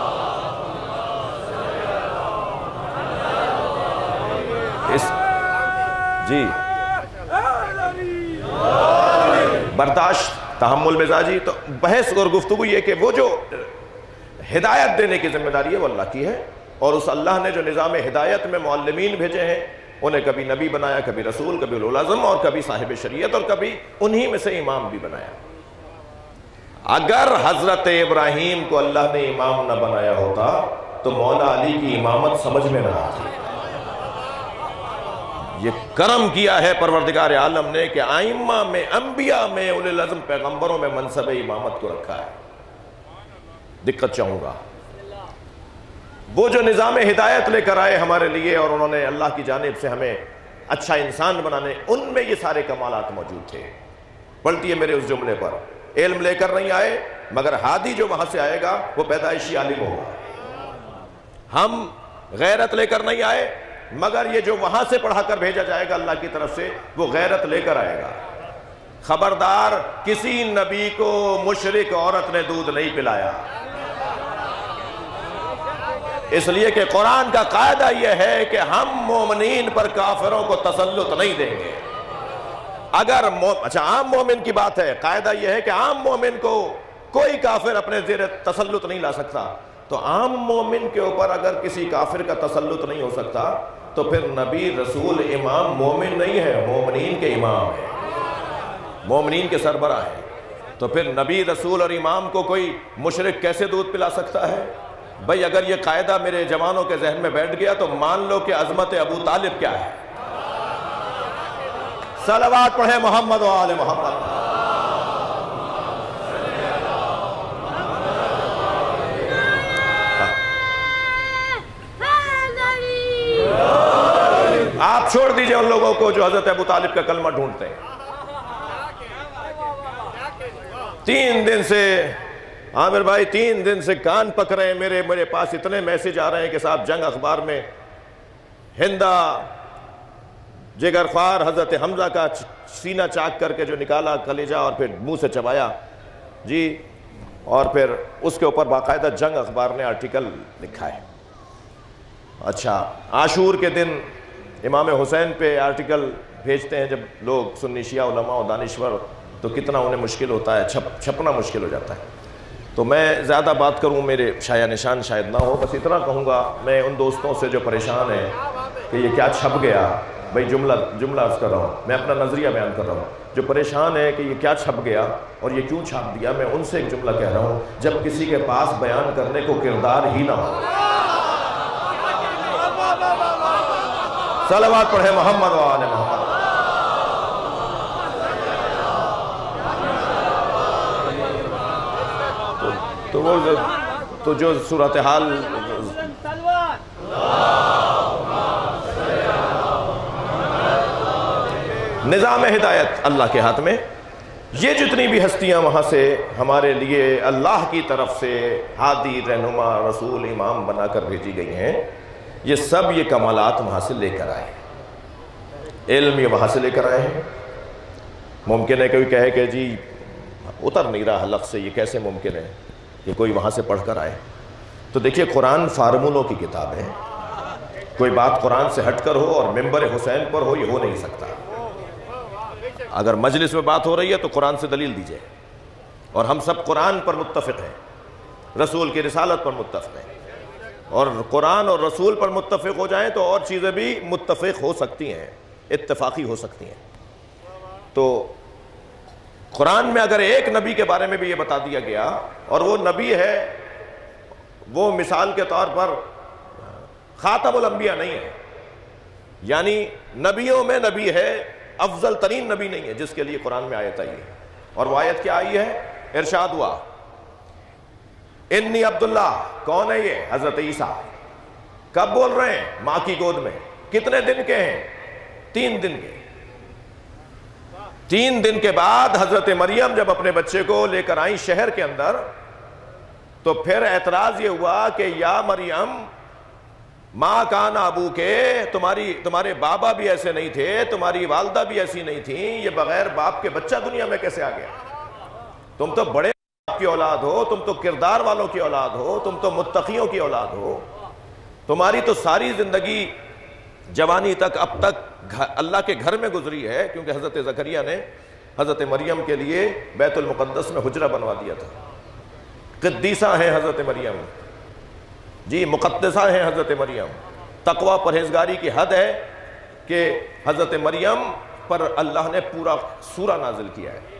جی برداشت، تحمل مزاجی. تو بحث اور گفتگو یہ کہ وہ جو ہدایت دینے کی ذمہ داری ہے وہ اللہ کی ہے، اور اس اللہ نے جو نظام ہدایت میں معلمین بھیجے ہیں انہیں کبھی نبی بنایا، کبھی رسول، کبھی اولو العزم، اور کبھی صاحب شریعت، اور کبھی انہی میں سے امام بھی بنایا. اگر حضرت ابراہیم کو اللہ نے امام نہ بنایا ہوتا تو مولا علی کی امامت سمجھ میں نہ آتی. یہ کرم کیا ہے پروردگار عالم نے کہ ائمہ میں، انبیاء میں، اولو العزم پیغمبروں میں منصب امامت کو رکھا ہے. دقت چاہوں گا، وہ جو نظام ہدایت لے کر آئے ہمارے لیے اور انہوں نے اللہ کی جانب سے ہمیں اچھا انسان بنانے، ان میں یہ سارے کمالات موجود تھے. پلٹیے میرے اس جملے پر، علم لے کر نہیں آئے مگر ہادی جو وہاں سے آئے گا وہ پیدائشی عالم ہوگا. ہم غیرت لے کر نہیں آئے مگر یہ جو وہاں سے پڑھا کر بھیجا جائے گا اللہ کی طرف سے وہ غیرت لے کر آئے گا. خبردار، کسی نبی کو مشرک عورت نے دودھ نہیں پلایا، اس لیے کہ قرآن کا قاعدہ یہ ہے کہ ہم مومنین پر کافروں کو تسلط نہیں دیں گے. اگر اچھا عام مومن کی بات ہے، قاعدہ یہ ہے کہ عام مومن کو کوئی کافر اپنے زیر تسلط نہیں لا سکتا. تو عام مومن کے اوپر اگر کسی کافر کا تسلط نہیں ہو سکتا تو پھر نبی، رسول، امام مومن نہیں ہے، مومنین کے امام ہے، مومنین کے سربراہ ہیں. تو پھر نبی، رسول اور امام کو کوئی مشرک کیسے دودھ پلا سکتا ہے؟ بھئی اگر یہ قاعدہ میرے جوانوں کے ذہن میں بیٹھ گیا تو مان لو کہ عظمت ابو طالب کیا ہے. صلوات پڑھیں محمد و آل محمد. آپ چھوڑ دیجئے ان لوگوں کو جو حضرت ابو طالب کا کلمہ ڈھونڈتے ہیں. 3 دن سے عامر بھائی 3 دن سے کان پکڑے ہیں میرے پاس اتنے میسج آ رہے ہیں کہ صاحب جنگ اخبار میں ہندا جگر خوار حضرت حمزہ کا سینہ چاک کر کے جو نکالا کلیجہ اور پھر منہ سے چبایا جی، اور پھر اس کے اوپر باقاعدہ جنگ اخبار نے آرٹیکل لکھا ہے. اچھا، عاشور کے دن امام حسین پہ آرٹیکل بھیجتے ہیں جب لوگ سنی شیعہ علماء و دانشور، تو کتنا انہیں مشکل ہوتا ہے، چھپنا مشکل ہو جاتا ہے. تو میں زیادہ بات کروں میرے شایع نشان شاید نہ ہو، بس اتنا کہوں گا میں ان دوستوں سے جو پریشان ہیں کہ یہ کیا چھپ گیا، بھئی جملہ عرض کر رہا ہوں، میں اپنا نظریہ بیان کر رہا ہوں، جو پریشان ہے کہ یہ کیا چھپ گیا اور یہ کیوں چھاپ دیا، میں ان سے ایک جملہ کہہ رہا ہوں، جب کسی کے پاس بیان کرنے کو کردار ہی نہ ہو. صلوات پڑھے محمد و آل محمد. تو جو صورتحال نظام ہدایت اللہ کے ہاتھ میں، یہ جتنی بھی ہستیاں وہاں سے ہمارے لیے اللہ کی طرف سے ہادی رہنما رسول امام بنا کر بھیجی گئی ہیں، یہ سب یہ کمالات وہاں سے لے کر آئے، علم یہ وہاں سے لے کر آئے ہیں. ممکن ہے کوئی کہے کہ جی اتر نہیں رہا حلق سے، یہ کیسے ممکن ہے کہ کوئی وہاں سے پڑھ کر آئے؟ تو دیکھیے قرآن فارمولوں کی کتاب ہے، کوئی بات قرآن سے ہٹ کر ہو اور ممبر حسین پر ہو، یہ ہو نہیں سکتا. اگر مجلس میں بات ہو رہی ہے تو قرآن سے دلیل دیجئے، اور ہم سب قرآن پر متفق ہیں، رسول کی رسالت پر متفق ہیں، اور قرآن اور رسول پر متفق ہو جائیں تو اور چیزیں بھی متفق ہو سکتی ہیں، اتفاقی ہو سکتی ہیں. تو قرآن میں اگر ایک نبی کے بارے میں بھی یہ بتا دیا گیا، اور وہ نبی ہے، وہ مثال کے طور پر خاتم الانبیاء نہیں ہے، یعنی نبیوں میں نبی ہے، افضل ترین نبی نہیں ہے جس کے لیے قرآن میں آیت آئی ہے. اور وہ آیت کیا آئی ہے؟ ارشاد ہوا انی عبداللہ. کون ہے یہ؟ حضرت عیسیٰ. کب بول رہے ہیں؟ ماں کی گود میں. کتنے دن کے ہیں؟ 3 دن کے. 3 دن کے بعد حضرت مریم جب اپنے بچے کو لے کر آئیں شہر کے اندر، تو پھر اعتراض یہ ہوا کہ یا مریم ماں کان ابو کے، تمہارے بابا بھی ایسے نہیں تھے، تمہاری والدہ بھی ایسی نہیں تھیں، یہ بغیر باپ کے بچہ دنیا میں کیسے آ گیا؟ تم تو بڑے باپ کی اولاد ہو، تم تو کردار والوں کی اولاد ہو، تم تو متقیوں کی اولاد ہو، تمہاری تو ساری زندگی جوانی تک اب تک اللہ کے گھر میں گزری ہے، کیونکہ حضرت زکریا نے حضرت مریم کے لیے بیت المقدس میں حجرہ بنوا دیا تھا. قدیسہ ہیں حضرت مریم جی، مقدسہ ہیں حضرت مریم. تقوی پرہیزگاری کی حد ہے کہ حضرت مریم پر اللہ نے پورا سورہ نازل کیا ہے.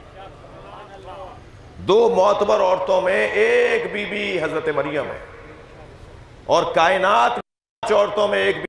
2 معتبر عورتوں میں ایک بی بی حضرت مریم ہے، اور کائنات 5 عورتوں میں ایک بی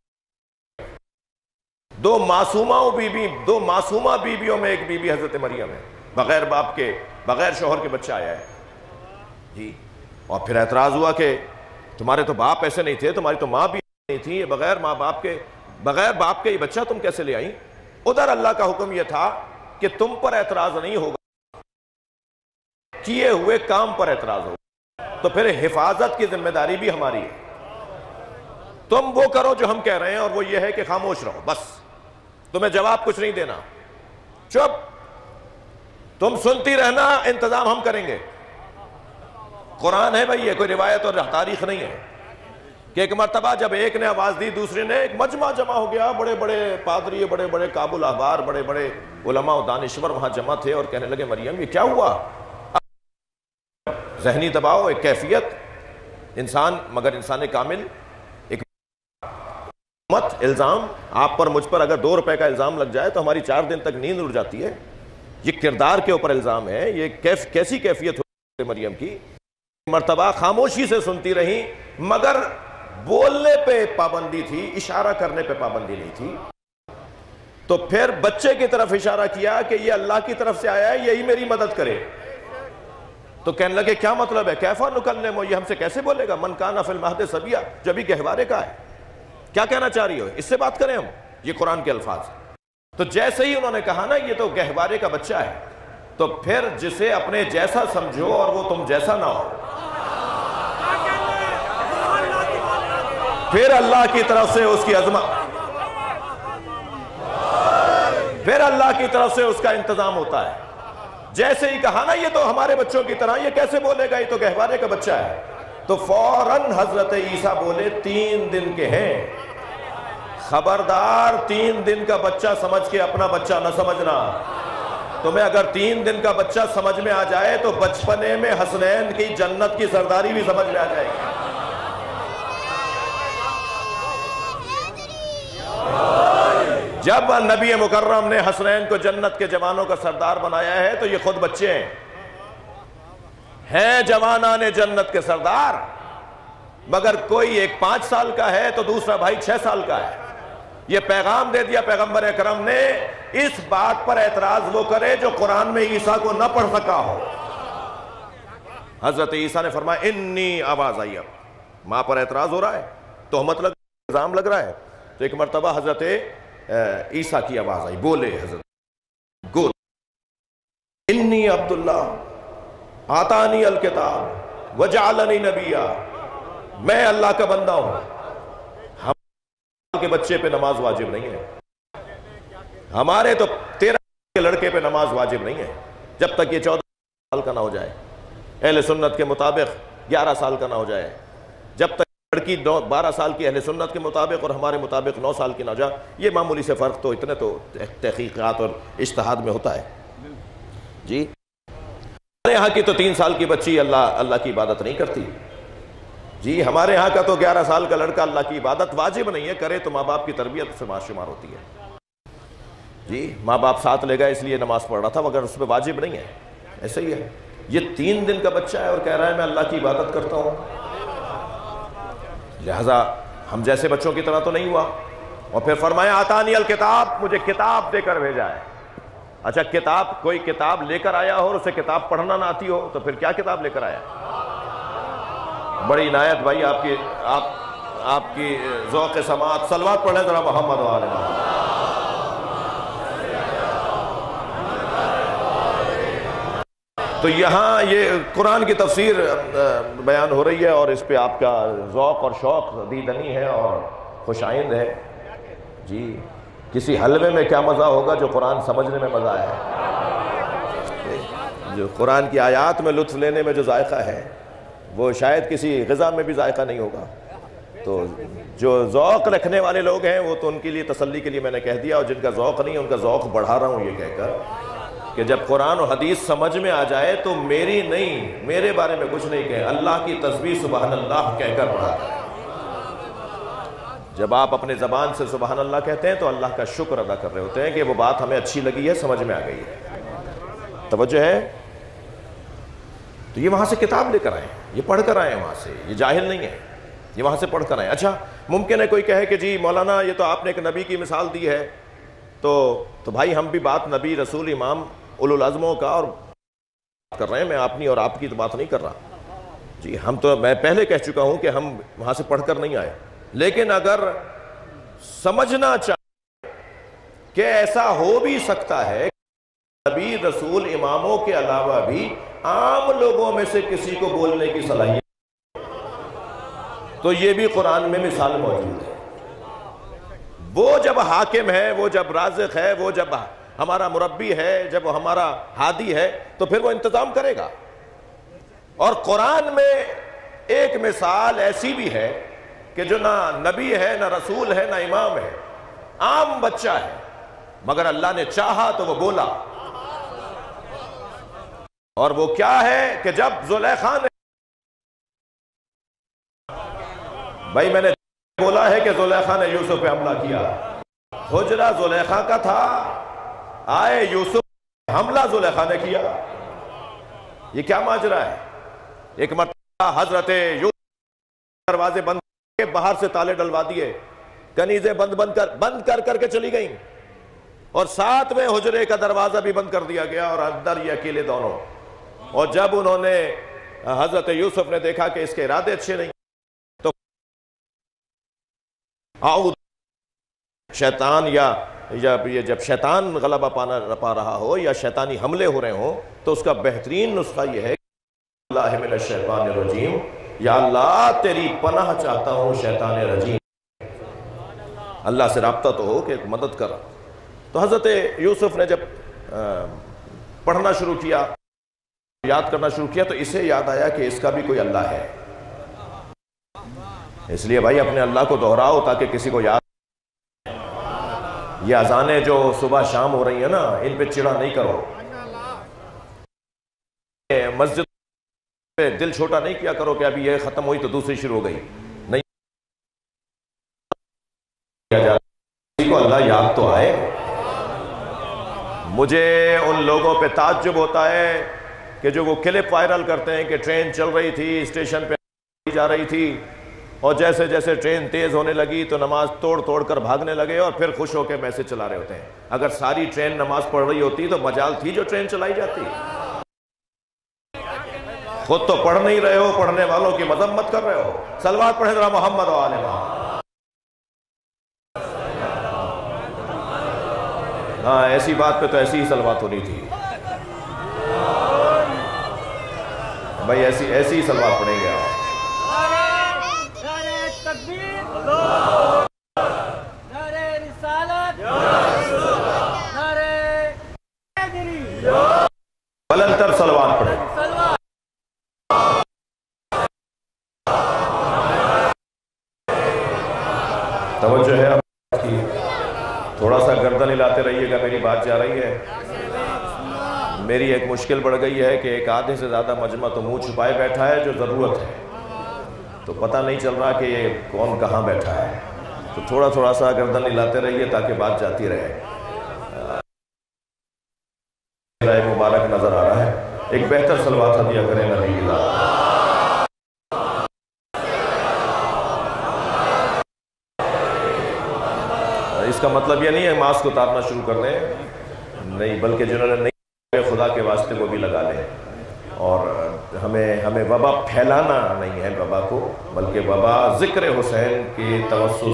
2 معصومہ بیویوں میں ایک بی بی حضرت مریم ہے. بغیر باپ کے، بغیر شوہر کے بچہ آیا ہے جی. اور پھر اعتراض ہوا کہ تمہارے تو باپ ایسے نہیں تھے، تمہاری تو ماں بھی نہیں تھی، یہ بغیر باپ کے یہ بچہ تم کیسے لے آئیں؟ ادھر اللہ کا حکم یہ تھا کہ تم پر اعتراض نہیں ہوگا، کیے ہوئے کام پر اعتراض ہوگا. تو پھر حفاظت کی ذمہ داری بھی ہماری ہے. تم وہ کرو جو ہم کہہ رہے ہیں، اور وہ یہ ہے کہ خاموش رہو، بس تمہیں جواب کچھ نہیں دینا، چپ، تم سنتی رہنا، انتظام ہم کریں گے. قرآن ہے بھائی، یہ کوئی روایت اور تاریخ نہیں ہے کہ ایک مرتبہ جب ایک نے آواز دی، دوسرے نے، ایک مجمع جمع ہو گیا، بڑے بڑے پادری، بڑے بڑے کابل احبار، بڑے بڑے علماء و دانشور وہاں جمع تھے، اور کہنے لگے مریم یہ کیا ہوا؟ ذہنی دباؤ، ایک کیفیت، انسان مگر انسان کامل، ایک الزام آپ پر مجھ پر اگر 2 روپے کا الزام لگ جائے تو ہماری 4 دن تک نیند اڑ جاتی ہے. یہ کردار کے اوپر الزام ہے، یہ کیسی کیفیت ہوئی مریم کی؟ مرتبہ خاموشی سے سنتی رہی، مگر بولنے پہ پابندی تھی، اشارہ کرنے پہ پابندی نہیں تھی. تو پھر بچے کی طرف اشارہ کیا کہ یہ اللہ کی طرف سے آیا ہے، یہی میری مدد کرے. تو کہنے لگے کیا مطلب ہے؟ کیفا نکلم، یہ ہم سے کیسے بولے گا؟ من کان فی المہد صبیا، جو ابھی گہوارے کا ہے. کیا کہنا چاہ رہی ہو؟ اس سے بات کریں ہم؟ یہ قرآن کے الفاظ ہیں. تو جیسے ہی انہوں نے کہا نا یہ تو گہوارے کا بچہ ہے، تو پھر جسے اپنے جیسا سمجھو اور وہ تم جیسا نہ ہو، پھر اللہ کی طرف سے اس کی عظمت، پھر اللہ کی طرف سے اس کا انتظام ہوتا ہے۔ جیسے ہی کہا نا یہ تو ہمارے بچوں کی طرح، یہ کیسے بولے گا، یہ تو گہوارے کا بچہ ہے، تو فوراً حضرت عیسیٰ بولے 3 دن کے ہیں، خبردار 3 دن کا بچہ سمجھ کے اپنا بچہ نہ سمجھنا۔ تمہیں اگر 3 دن کا بچہ سمجھ میں آ جائے تو بچپنے میں حسنین کی جنت کی سرداری بھی سمجھ میں آ جائے گی۔ جب نبی مکرم نے حسنین کو جنت کے جوانوں کا سردار بنایا ہے تو یہ خود بچے ہیں جوانان جنت کے سردار، مگر کوئی ایک 5 سال کا ہے تو دوسرا بھائی 6 سال کا ہے۔ یہ پیغام دے دیا پیغمبر اکرم نے، اس بات پر اعتراض وہ کرے جو قرآن میں عیسیٰ کو نہ پڑھ سکا ہو۔ حضرت عیسیٰ نے فرمایا انی آواز آئی، اب ماں پر اعتراض ہو رہا ہے، تہمت لگ الزام لگ رہا ہے، تو ایک مرتبہ حضرت عیسیٰ کی آواز آئی، بولے حضرت گول انی عبداللہ آتانی الکتاب وجعلنی نبیا، میں اللہ کا بندہ ہوں۔ ہمارے کے بچے پہ نماز واجب نہیں ہے، ہمارے تو 13 کے لڑکے پہ نماز واجب نہیں ہے جب تک یہ 14 سال کا نہ ہو جائے، اہل سنت کے مطابق 11 سال کا نہ ہو جائے، جب تک لڑکی 12 سال کی اہل سنت کے مطابق اور ہمارے مطابق 9 سال کی نہ جا۔ یہ معمولی سے فرق تو اتنے تو تحقیقات اور اجتہاد میں ہوتا ہے جی۔ ہمارے یہاں کی تو 3 سال کی بچی اللہ کی عبادت نہیں کرتی جی، ہمارے یہاں کا تو 11 سال کا لڑکا اللہ کی عبادت واجب نہیں ہے، کرے تو ماں باپ کی تربیت سے شمار ہوتی ہے جی۔ ماں باپ ساتھ لے گئے اس لیے نماز پڑھ رہا تھا، مگر اس پہ واجب نہیں ہے، ایسا ہی ہے۔ یہ 3 دن کا بچہ ہے اور کہہ رہا ہے میں اللہ کی عبادت کرتا ہوں، لہذا ہم جیسے بچوں کی طرح تو نہیں ہوا۔ اور پھر فرمایا آتانی الکتاب، مجھے کتاب دے کر بھیجا ہے۔ اچھا کتاب، کوئی کتاب لے کر آیا ہو اور اسے کتاب پڑھنا نہ آتی ہو تو پھر کیا کتاب لے کر آیا؟ بڑی عنایت بھائی آپ کی ذوق سماعت، صلوات پڑھیں ذرا محمد و آل محمد۔ تو یہاں یہ قرآن کی تفسیر بیان ہو رہی ہے اور اس پہ آپ کا ذوق اور شوق دیدنی ہے اور خوش آئند ہے جی۔ کسی حلوے میں کیا مزہ ہوگا جو قرآن سمجھنے میں مزہ ہے، جو قرآن کی آیات میں لطف لینے میں جو ذائقہ ہے وہ شاید کسی غذا میں بھی ذائقہ نہیں ہوگا۔ تو جو ذوق رکھنے والے لوگ ہیں وہ تو ان کے لیے تسلی کے لیے میں نے کہہ دیا، اور جن کا ذوق نہیں ان کا ذوق بڑھا رہا ہوں یہ کہہ کر کہ جب قرآن و حدیث سمجھ میں آ جائے تو میری نہیں، میرے بارے میں کچھ نہیں کہیں، اللہ کی تسبیح سبحان اللہ کہہ کر پڑھا کریں۔ جب آپ اپنے زبان سے سبحان اللہ کہتے ہیں تو اللہ کا شکر ادا کر رہے ہوتے ہیں کہ وہ بات ہمیں اچھی لگی ہے، سمجھ میں آ گئی ہے، توجہ ہے۔ تو یہ وہاں سے کتاب لے کر آئے، یہ پڑھ کر آئے وہاں سے، یہ جاہل نہیں ہے، یہ وہاں سے پڑھ کر آئے۔ اچھا ممکن ہے کوئی کہے کہ جی مولانا یہ تو آپ نے ایک نبی کی مثال دی ہے، تو بھائی ہم بھی بات نبی رسول امام اولو العزموں کا اور کر رہے ہیں، میں اپنی اور آپ کی تو بات نہیں کر رہا جی۔ ہم تو میں پہلے کہہ چکا ہوں کہ ہم وہاں سے پڑھ کر نہیں آئے، لیکن اگر سمجھنا چاہیں کہ ایسا ہو بھی سکتا ہے کہ نبی رسول اماموں کے علاوہ بھی عام لوگوں میں سے کسی کو بولنے کی صلاحیت، تو یہ بھی قرآن میں مثال موجود ہے۔ وہ جب حاکم ہے، وہ جب رازق ہے، وہ جب ہمارا مربی ہے، جب وہ ہمارا ہادی ہے تو پھر وہ انتظام کرے گا۔ اور قرآن میں ایک مثال ایسی بھی ہے کہ جو نہ نبی ہے، نہ رسول ہے، نہ امام ہے، عام بچہ ہے، مگر اللہ نے چاہا تو وہ بولا۔ اور وہ کیا ہے کہ جب زلیخا نے، بھائی میں نے بولا ہے کہ زلیخا نے یوسف پہ حملہ کیا، حجرہ زلیخا کا تھا، آئے یوسف، حملہ زلیخا نے کیا، یہ کیا ماجرا ہے؟ ایک مرتبہ حضرت یوسف دروازے بند کے باہر سے تالے ڈلوا دیے، کنیزیں بند کر کے چلی گئیں، اور 7ویں حجرے کا دروازہ بھی بند کر دیا گیا اور اندر یہ اکیلے دونوں۔ اور جب انہوں نے حضرت یوسف نے دیکھا کہ اس کے ارادے اچھے نہیں تو شیطان یا یا یہ جب شیطان غلبہ پا رہا ہو یا شیطانی حملے ہو رہے ہوں تو اس کا بہترین نسخہ یہ ہے اللہ من الشیطان الرجیم، یا اللہ تیری پناہ چاہتا ہوں شیطان رجیم، اللہ سے رابطہ تو ہو کہ مدد کر۔ تو حضرت یوسف نے جب پڑھنا شروع کیا، یاد کرنا شروع کیا، تو اسے یاد آیا کہ اس کا بھی کوئی اللہ ہے۔ اس لیے بھائی اپنے اللہ کو دہراؤ تاکہ کسی کو یاد۔ یہ اذانیں جو صبح شام ہو رہی ہیں نا، ان پہ چڑا نہیں کرو، مسجد پہ دل چھوٹا نہیں کیا کرو کہ ابھی یہ ختم ہوئی تو دوسری شروع ہو گئی، نہیں کسی کو اللہ یاد تو آئے۔ مجھے ان لوگوں پہ تعجب ہوتا ہے کہ جو وہ کلپ وائرل کرتے ہیں کہ ٹرین چل رہی تھی، اسٹیشن پہ جا رہی تھی، اور جیسے جیسے ٹرین تیز ہونے لگی تو نماز توڑ توڑ کر بھاگنے لگے اور پھر خوش ہو کے میسج چلا رہے ہوتے ہیں۔ اگر ساری ٹرین نماز پڑھ رہی ہوتی تو مجال تھی جو ٹرین چلائی جاتی؟ خود تو پڑھ نہیں رہے ہو، پڑھنے والوں کی مذمت کر رہے ہو۔ صلوات پڑھیں ذرا محمد و آل محمد۔ ہاں ایسی بات پہ تو ایسی ہی صلوات ہونی تھی بھائی، ایسی ہی صلوات پڑھیں گے آپ۔ بلند تر صلوات پڑھیں۔ توجہ ہے آپ کی، تھوڑا سا گردن ہلاتے رہیے گا، میری بات جا رہی ہے۔ میری ایک مشکل بڑھ گئی ہے کہ ایک آدھے سے زیادہ مجمع تو منہ چھپائے بیٹھا ہے جو ضرورت ہے، تو پتہ نہیں چل رہا کہ یہ کون کہاں بیٹھا ہے، تو تھوڑا تھوڑا سا گردن ہلاتے رہیے تاکہ بات جاتی رہے۔ مبارک نظر آ رہا ہے، ایک بہتر صلوات ہدیہ کریں نبی کی ذات۔ اس کا مطلب یہ نہیں ہے ماسک اتارنا شروع کر دیں، نہیں، بلکہ جنہوں نے نہیں خدا کے واسطے وہ بھی لگا لیں۔ اور ہمیں وبا پھیلانا نہیں ہے وبا کو، بلکہ وبا ذکر حسین کی توسط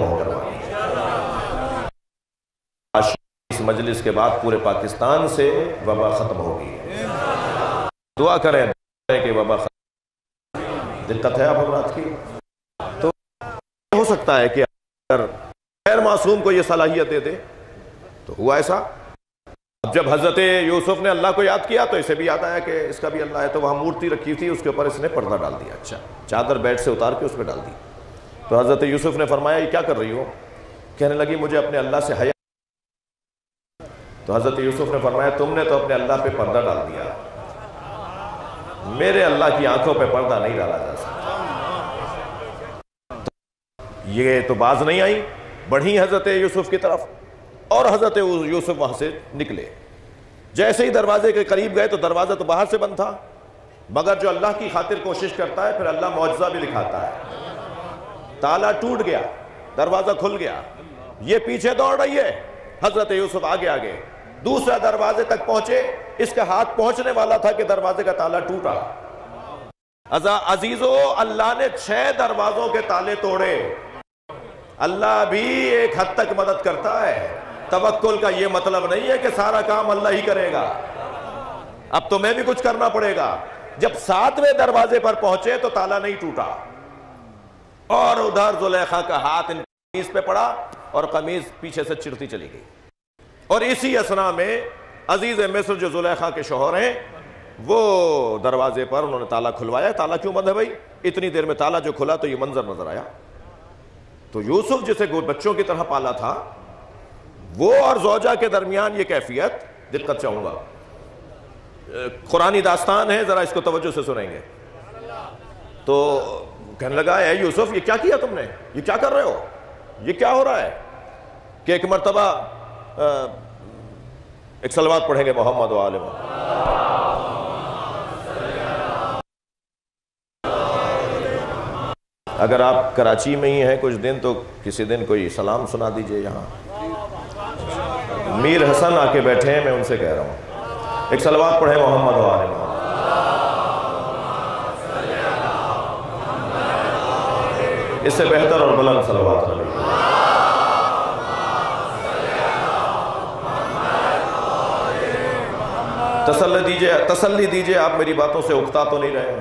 اس مجلس کے بعد پورے پاکستان سے وبا ختم ہوگی۔ دعا کریں کہ وبا ختم۔ دقت ہے آپ حضرات کی؟ تو ہو سکتا ہے کہ اگر غیر معصوم کو یہ صلاحیت دے دے تو ہوا ایسا۔ اب جب حضرت یوسف نے اللہ کو یاد کیا تو اسے بھی یاد آیا کہ اس کا بھی اللہ ہے، تو وہاں مورتی رکھی تھی، اس کے اوپر اس نے پردہ ڈال دیا، اچھا چادر بیڈ سے اتار کے اس پہ ڈال دی۔ تو حضرت یوسف نے فرمایا یہ کیا کر رہی ہو؟ کہنے لگی مجھے اپنے اللہ سے حیا۔ تو حضرت یوسف نے فرمایا تم نے تو اپنے اللہ پہ پردہ ڈال دیا، میرے اللہ کی آنکھوں پہ پردہ نہیں ڈالا جا سکتا۔ یہ تو باز نہیں آئی، بڑھی حضرت یوسف کی طرف، اور حضرت یوسف وہاں سے نکلے۔ جیسے ہی دروازے کے قریب گئے تو دروازہ تو باہر سے بند تھا، مگر جو اللہ کی خاطر کوشش کرتا ہے پھر اللہ معجزہ بھی دکھاتا ہے۔ تالا ٹوٹ گیا، دروازہ کھل گیا، یہ پیچھے دوڑ رہی ہے، حضرت یوسف آگے آگے، دوسرا دروازے تک پہنچے، اس کا ہاتھ پہنچنے والا تھا کہ دروازے کا تالا ٹوٹا۔ عزیزو، اللہ نے 6 دروازوں کے تالے توڑے۔ اللہ بھی ایک حد تک مدد کرتا ہے، توکل کا یہ مطلب نہیں ہے کہ سارا کام اللہ ہی کرے گا، اب تمہیں بھی کچھ کرنا پڑے گا۔ جب 7ویں دروازے پر پہنچے تو تالا نہیں ٹوٹا، اور ادھر زلیخا کا ہاتھ ان قمیض پہ پڑا اور قمیض پیچھے سے چرتی چلی گئی۔ اور اسی اثنا میں عزیز مصر جو زلیخا کے شوہر ہیں وہ دروازے پر انہوں نے تالا کھلوایا۔ تالا کیوں بند ہے بھائی؟ اتنی دیر میں تالا جو کھلا تو یہ منظر نظر آیا۔ تو یوسف جسے بچوں کی طرح پالا تھا، وہ اور زوجہ کے درمیان یہ کیفیت، دقت چاہوں گا، قرآنی داستان ہے، ذرا اس کو توجہ سے سنیں گے۔ تو کہنے لگا اے یوسف یہ کیا کیا تم نے، یہ کیا کر رہے ہو، یہ کیا ہو رہا ہے؟ کہ ایک مرتبہ ایک صلوات پڑھیں گے محمد و آل محمد۔ اگر آپ کراچی میں ہی ہیں کچھ دن تو کسی دن کوئی سلام سنا دیجئے۔ یہاں میر حسن آ کے بیٹھے ہیں، میں ان سے کہہ رہا ہوں ایک صلوات پڑھیں محمد و آل محمد۔ اس سے بہتر اور بلند صلوات نہیں۔ تسلی دیجئے آپ میری باتوں سے اکتا تو نہیں رہے؟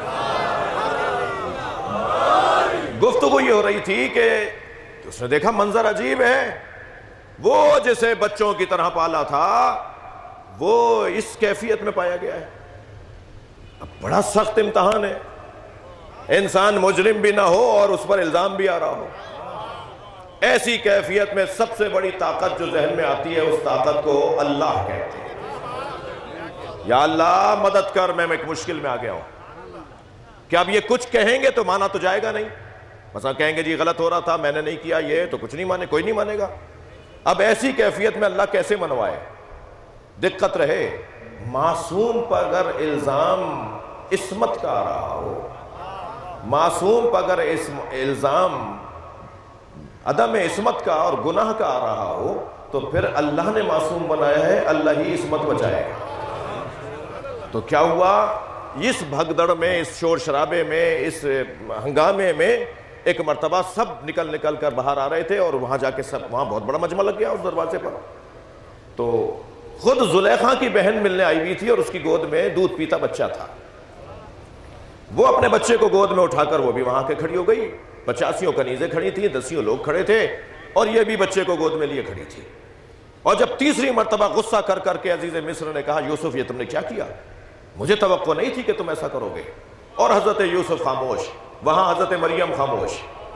گفتگو یہ ہو رہی تھی کہ اس نے دیکھا منظر عجیب ہے، وہ جسے بچوں کی طرح پالا تھا وہ اس کیفیت میں پایا گیا ہے۔ اب بڑا سخت امتحان ہے، انسان مجرم بھی نہ ہو اور اس پر الزام بھی آ رہا ہو۔ ایسی کیفیت میں سب سے بڑی طاقت جو ذہن میں آتی ہے اس طاقت کو اللہ کہتے ہیں۔ یا اللہ مدد کر، میں ایک مشکل میں آ گیا ہوں۔ کہ اب یہ کچھ کہیں گے تو مانا تو جائے گا نہیں، مثلا کہیں گے جی غلط ہو رہا تھا میں نے نہیں کیا، یہ تو کچھ نہیں مانے، کوئی نہیں مانے گا۔ اب ایسی کیفیت میں اللہ کیسے منوائے؟ دقت رہے معصوم پر اگر الزام عصمت کا آ رہا ہو، معصوم پر اگر الزام عدم عصمت کا اور گناہ کا آ رہا ہو تو پھر اللہ نے معصوم بنایا ہے، اللہ ہی عصمت بچائے گا۔ تو کیا ہوا؟ اس بھگدڑ میں، اس شور شرابے میں، اس ہنگامے میں ایک مرتبہ سب نکل کر باہر آ رہے تھے اور وہاں جا کے سب وہاں بہت بڑا مجمع لگ گیا اس دروازے پر۔ تو خود زلیخا کی بہن ملنے آئی ہوئی تھی اور اس کی گود میں دودھ پیتا بچہ تھا۔ وہ اپنے بچے کو گود میں اٹھا کر وہ بھی وہاں کے کھڑی ہو گئی، 85 کنیزیں کھڑی تھیں، 10 لوگ کھڑے تھے اور یہ بھی بچے کو گود میں لیے کھڑی تھی۔ اور جب تیسری مرتبہ غصہ کر کے عزیز مصر نے کہا یوسف یہ تم نے کیا کیا؟ مجھے توقع نہیں تھی کہ تم ایسا کرو گے۔ اور حضرت یوسف خاموش، وہاں حضرت مریم خاموش،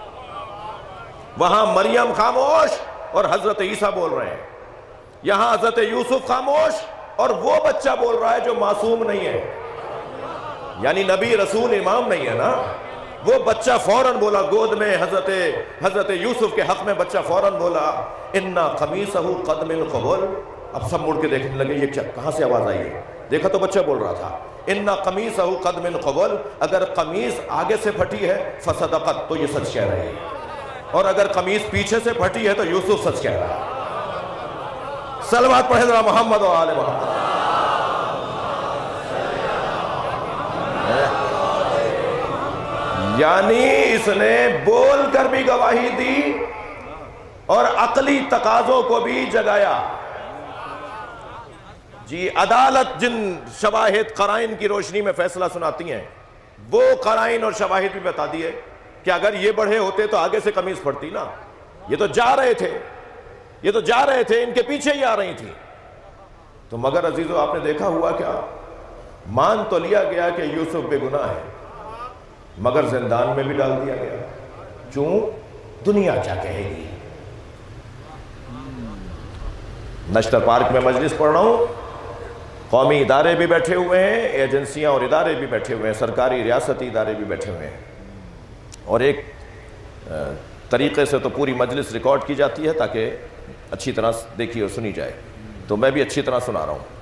وہاں مریم خاموش اور حضرت عیسیٰ بول رہے ہیں، یہاں حضرت یوسف خاموش اور وہ بچہ بول رہا ہے جو معصوم نہیں ہے، یعنی نبی رسول امام نہیں ہے نا۔ وہ بچہ فوراً بولا گود میں، حضرت یوسف کے حق میں بچہ فوراً بولا اِنَّا قَمِيصَهُ قَدْ مِنْ قَبُلْ۔ اب سب مڑ کے دیکھنے لگے یہ کیا، کہاں سے آواز آئی ہے؟ دیکھا تو بچہ بول رہا تھا اِنَّا قَمِيصَهُ قَدْ مِنْ قَبُلْ، اگر قمیص آگے سے پھٹی ہے فَصَدَقَتْ، تو یہ سچ کہہ رہی ہے، اور اگر قمیص پیچھے سے پھٹی ہے تو یوسف سچ کہہ رہا ہے۔ صلوات پڑھے ذرا محمد و آل محمد۔ یعنی اس نے بول کر بھی گواہی دی اور عقلی تقاضوں کو بھی جگایا۔ جی عدالت جن شواہد قرائن کی روشنی میں فیصلہ سناتی ہیں وہ قرائن اور شواہد بھی بتا دیے کہ اگر یہ بڑھے ہوتے تو آگے سے قمیص پھٹتی نا، یہ تو جا رہے تھے، ان کے پیچھے ہی آ رہی تھی۔ تو مگر عزیزو آپ نے دیکھا ہوا کیا؟ مان تو لیا گیا کہ یوسف بے گناہ ہے، مگر زندان میں بھی ڈال دیا گیا۔ کیوں؟ دنیا کیا کہے گی؟ نشتر پارک میں مجلس پڑھ رہا ہوں، قومی ادارے بھی بیٹھے ہوئے ہیں، ایجنسیاں اور ادارے بھی بیٹھے ہوئے ہیں، سرکاری ریاستی ادارے بھی بیٹھے ہوئے ہیں، اور ایک طریقے سے تو پوری مجلس ریکارڈ کی جاتی ہے تاکہ اچھی طرح دیکھی اور سنی جائے، تو میں بھی اچھی طرح سنا رہا ہوں۔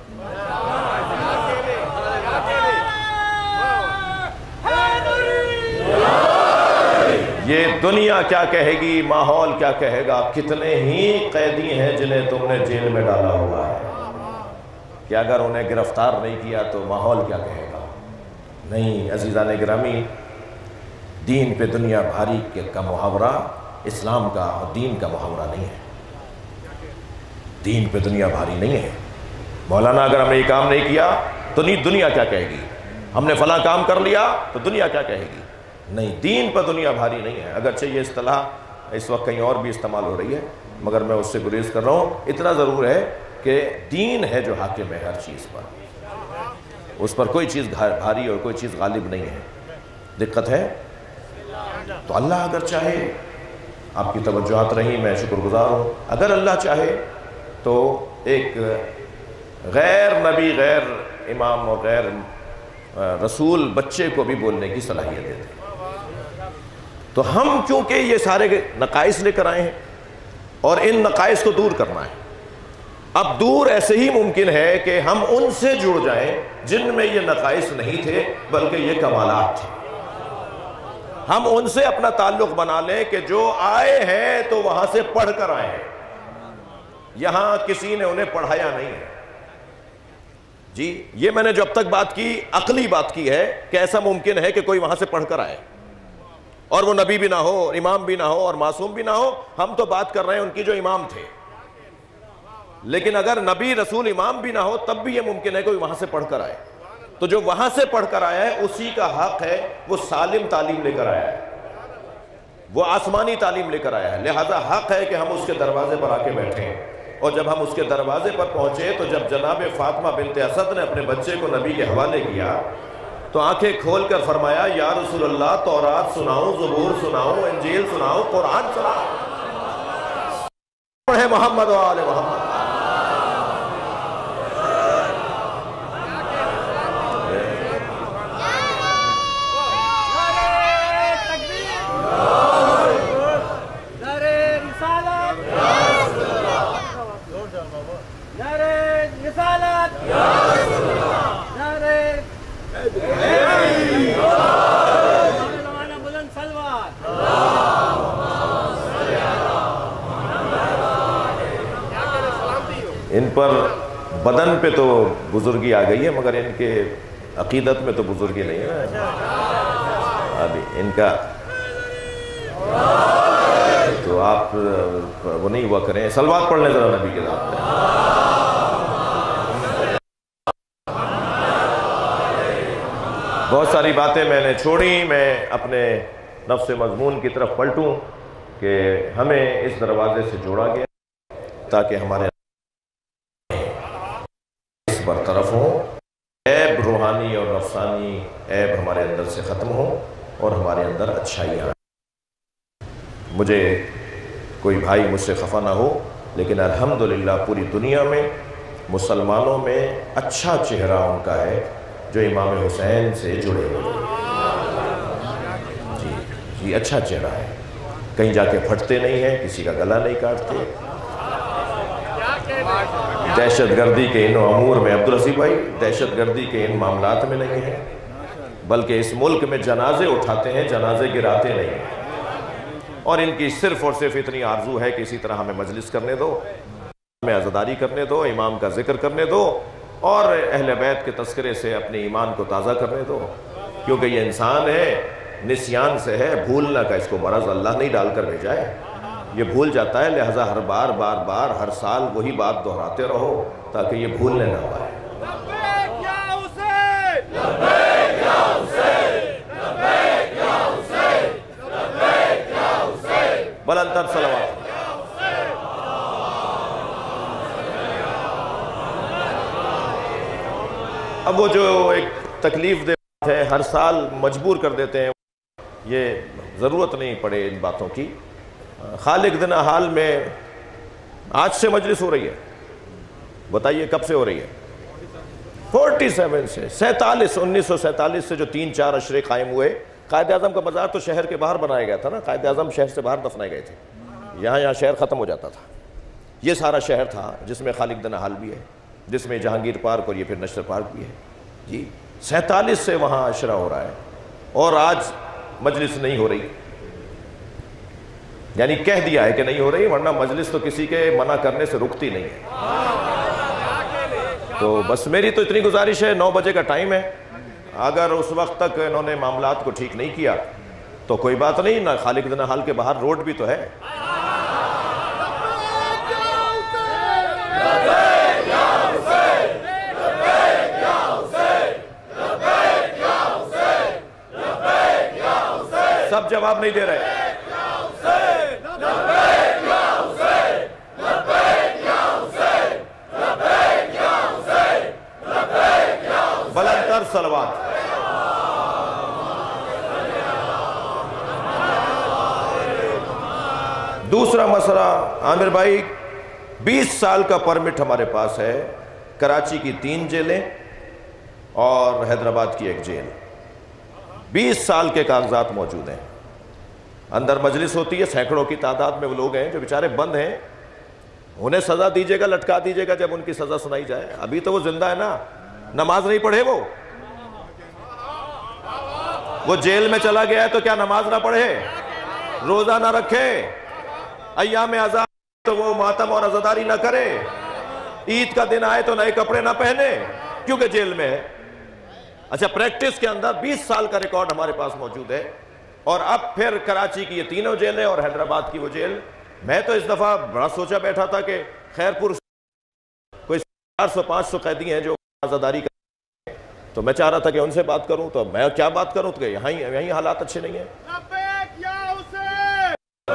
یہ دنیا کیا کہے گی، ماحول کیا کہے گا، کتنے ہی قیدی ہیں جنہیں تم نے جیل میں ڈالا ہوا ہے، کہ اگر انہیں گرفتار نہیں کیا تو ماحول کیا کہے گا۔ نہیں عزیزان گرامی، دین پہ دنیا بھاری کا محاورہ اسلام کا اور دین کا محاورہ نہیں ہے۔ دین پہ دنیا بھاری نہیں ہے۔ مولانا اگر ہم نے یہ کام نہیں کیا تو نہیں دنیا کیا کہے گی، ہم نے فلاں کام کر لیا تو دنیا کیا کہے گی۔ نہیں، دین پر دنیا بھاری نہیں ہے، اگرچہ یہ اصطلاح اس وقت کہیں اور بھی استعمال ہو رہی ہے مگر میں اس سے گریز کر رہا ہوں۔ اتنا ضرور ہے کہ دین ہے جو حاکم ہے ہر چیز پر، اس پر کوئی چیز بھاری اور کوئی چیز غالب نہیں ہے۔ دقت ہے تو اللہ اگر چاہے، آپ کی توجہات رہی، میں شکر گزار ہوں، اگر اللہ چاہے تو ایک غیر نبی، غیر امام اور غیر رسول بچے کو بھی بولنے کی صلاحیت دیتے ہیں۔ تو ہم چونکہ یہ سارے نقائص لے کر آئے ہیں اور ان نقائص کو دور کرنا ہے، اب دور ایسے ہی ممکن ہے کہ ہم ان سے جڑ جائیں جن میں یہ نقائص نہیں تھے بلکہ یہ کمالات تھے۔ ہم ان سے اپنا تعلق بنا لیں کہ جو آئے ہیں تو وہاں سے پڑھ کر آئے ہیں، یہاں کسی نے انہیں پڑھایا نہیں ہے۔ جی یہ میں نے جو اب تک بات کی عقلی بات کی ہے کہ ایسا ممکن ہے کہ کوئی وہاں سے پڑھ کر آئے اور وہ نبی بھی نہ ہو، امام بھی نہ ہو اور معصوم بھی نہ ہو۔ ہم تو بات کر رہے ہیں ان کی جو امام تھے، لیکن اگر نبی رسول امام بھی نہ ہو تب بھی یہ ممکن ہے کہ وہاں سے پڑھ کر آئے. تو جو وہاں سے پڑھ کر آیا ہے اسی کا حق ہے وہ سالم تعلیم لے کر آیا ہے, وہ آسمانی تعلیم لے کر آیا ہے. لہذا حق ہے کہ ہم اس کے دروازے پر آ کے بیٹھیں. اور جب ہم اس کے دروازے پر پہنچے تو جب جناب فاطمہ بنت اسد نے اپنے بچے کو نبی کے حوالے کیا تو آنکھیں کھول کر فرمایا یا رسول اللہ تورات سناؤں, زبور سناؤں, انجیل سناؤں, قرآن سناؤں, پڑھے محمد و آل محمد. ان پر بدن پہ تو بزرگی آ گئی ہے مگر ان کے عقیدت میں تو بزرگی نہیں ہے. ابھی ان کا تو آپ وہ نہیں ہوا کریں. صلوات پڑھ لیں ذرا نبی کے ذات پہ. بہت ساری باتیں میں نے چھوڑی, میں اپنے نفس مضمون کی طرف پلٹوں کہ ہمیں اس دروازے سے جوڑا گیا تاکہ ہمارے اس برطرف ہوں, عیب روحانی اور نفسانی عیب ہمارے اندر سے ختم ہوں اور ہمارے اندر اچھائیاں. مجھے کوئی بھائی مجھ سے خفا نہ ہو لیکن الحمدللہ پوری دنیا میں مسلمانوں میں اچھا چہرہ ان کا ہے جو امام حسین سے جڑے ہوئے. جی اچھا چہرہ ہے, کہیں جا کے پھٹتے نہیں ہیں, کسی کا گلا نہیں کاٹتے, دہشت گردی کے ان امور میں عبدالرسیب بھائی دہشت گردی کے ان معاملات میں نہیں ہیں, بلکہ اس ملک میں جنازے اٹھاتے ہیں, جنازے گراتے نہیں ہیں. اور ان کی صرف اور صرف اتنی آرزو ہے کہ اسی طرح ہمیں مجلس کرنے دو, ہمیں عزاداری کرنے دو, امام کا ذکر کرنے دو اور اہل بیت کے تذکرے سے اپنے ایمان کو تازہ کرنے دو, کیونکہ یہ انسان ہے, نسیان سے ہے, بھولنا کا اس کو مرض اللہ نہیں ڈال کر بھیجا ہے, یہ بھول جاتا ہے. لہذا ہر بار ہر سال وہی بات دہراتے رہو تاکہ یہ بھولنے نہ پائے. بلند تر صلوات. اب وہ جو ایک تکلیف دہ بات ہے, ہر سال مجبور کر دیتے ہیں, یہ ضرورت نہیں پڑے ان باتوں کی. خالق دن حال میں آج سے مجلس ہو رہی ہے, بتائیے کب سے ہو رہی ہے؟ 47 سے 1947 سے جو 3-4 اشرے قائم ہوئے. قائد اعظم کا مزار تو شہر کے باہر بنایا گیا تھا نا, قائد اعظم شہر سے باہر دفنائے گئے تھے, یہاں شہر ختم ہو جاتا تھا. یہ سارا شہر تھا جس میں خالق دن حال بھی ہے, جس میں جہانگیر پارک اور یہ پھر نشتر پارک بھی ہے. جی 47 سے وہاں عشرہ ہو رہا ہے اور آج مجلس نہیں ہو رہی, یعنی کہہ دیا ہے کہ نہیں ہو رہی, ورنہ مجلس تو کسی کے منع کرنے سے رکتی نہیں ہے. تو بس میری تو اتنی گزارش ہے, 9 بجے کا ٹائم ہے, اگر اس وقت تک انہوں نے معاملات کو ٹھیک نہیں کیا تو کوئی بات نہیں, نہ خالق دن حال کے باہر روڈ بھی تو ہے. سب جواب نہیں دے رہے. بلند تر صلوات. دوسرا مسئلہ عامر بھائی, 20 سال کا پرمٹ ہمارے پاس ہے, کراچی کی 3 جیلیں اور حیدرآباد کی 1 جیل, 20 سال کے کاغذات موجود ہیں. اندر مجلس ہوتی ہے, سینکڑوں کی تعداد میں وہ لوگ ہیں جو بیچارے بند ہیں, انہیں سزا دیجیے گا, لٹکا دیجیے گا جب ان کی سزا سنائی جائے. ابھی تو وہ زندہ ہے نا, نماز نہیں پڑھے, وہ جیل میں چلا گیا ہے تو کیا نماز نہ پڑھے, روزہ نہ رکھے, ایام عذاب تو وہ ماتم اور عزاداری نہ کرے, عید کا دن آئے تو نئے کپڑے نہ پہنے کیونکہ جیل میں ہے. اچھا, پریکٹس کے اندر 20 سال کا ریکارڈ ہمارے پاس موجود ہے. اور اب پھر کراچی کی یہ 3 جیلیں اور حیدرآباد کی وہ جیل. میں تو اس دفعہ بڑا سوچا بیٹھا تھا کہ خیر پور 400-500 قیدی ہیں جو آزاداری کا، تو میں چاہ رہا تھا کہ ان سے بات کروں، تو میں کیا بات کروں، تو یہیں حالات اچھے نہیں ہیں.
لبیک یا حسین،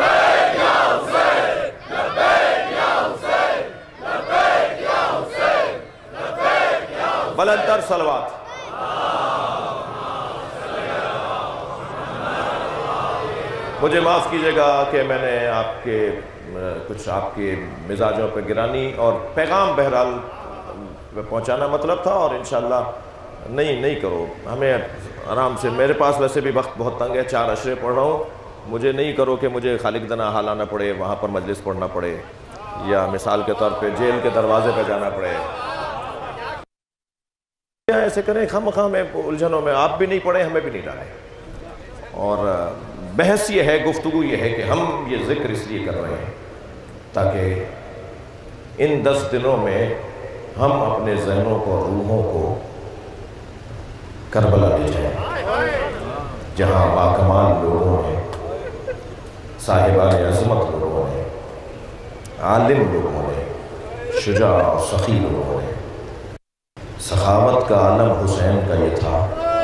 بلندتر صلوات. مجھے معاف کیجیے گا کہ میں نے کچھ آپ کے مزاجوں پہ گرانی اور پیغام بہرحال پہنچانا مطلب تھا، اور انشاءاللہ نہیں کرو. ہمیں آرام سے، میرے پاس ویسے بھی وقت بہت تنگ ہے، 4 اشرے پڑھ رہا ہوں. مجھے نہیں کرو کہ مجھے خالق دنا حال آنا پڑے، وہاں پر مجلس پڑھنا پڑے، یا مثال کے طور پہ جیل کے دروازے پہ جانا پڑے. ایسے کریں خواہ میں الجھنوں میں آپ بھی نہیں پڑھیں، ہمیں بھی نہیں ڈالیں. اور بحث یہ ہے، گفتگو یہ ہے کہ ہم یہ ذکر اس لیے کر رہے ہیں تاکہ ان 10 دنوں میں ہم اپنے ذہنوں کو، روحوں کو کربلا لے جائیں، جہاں باکمال لوگوں نے، صاحبان عظمت لوگوں نے، عالم لوگوں نے، شجاع و سخی لوگوں نے. سخاوت کا عالم حسین کا یہ تھا.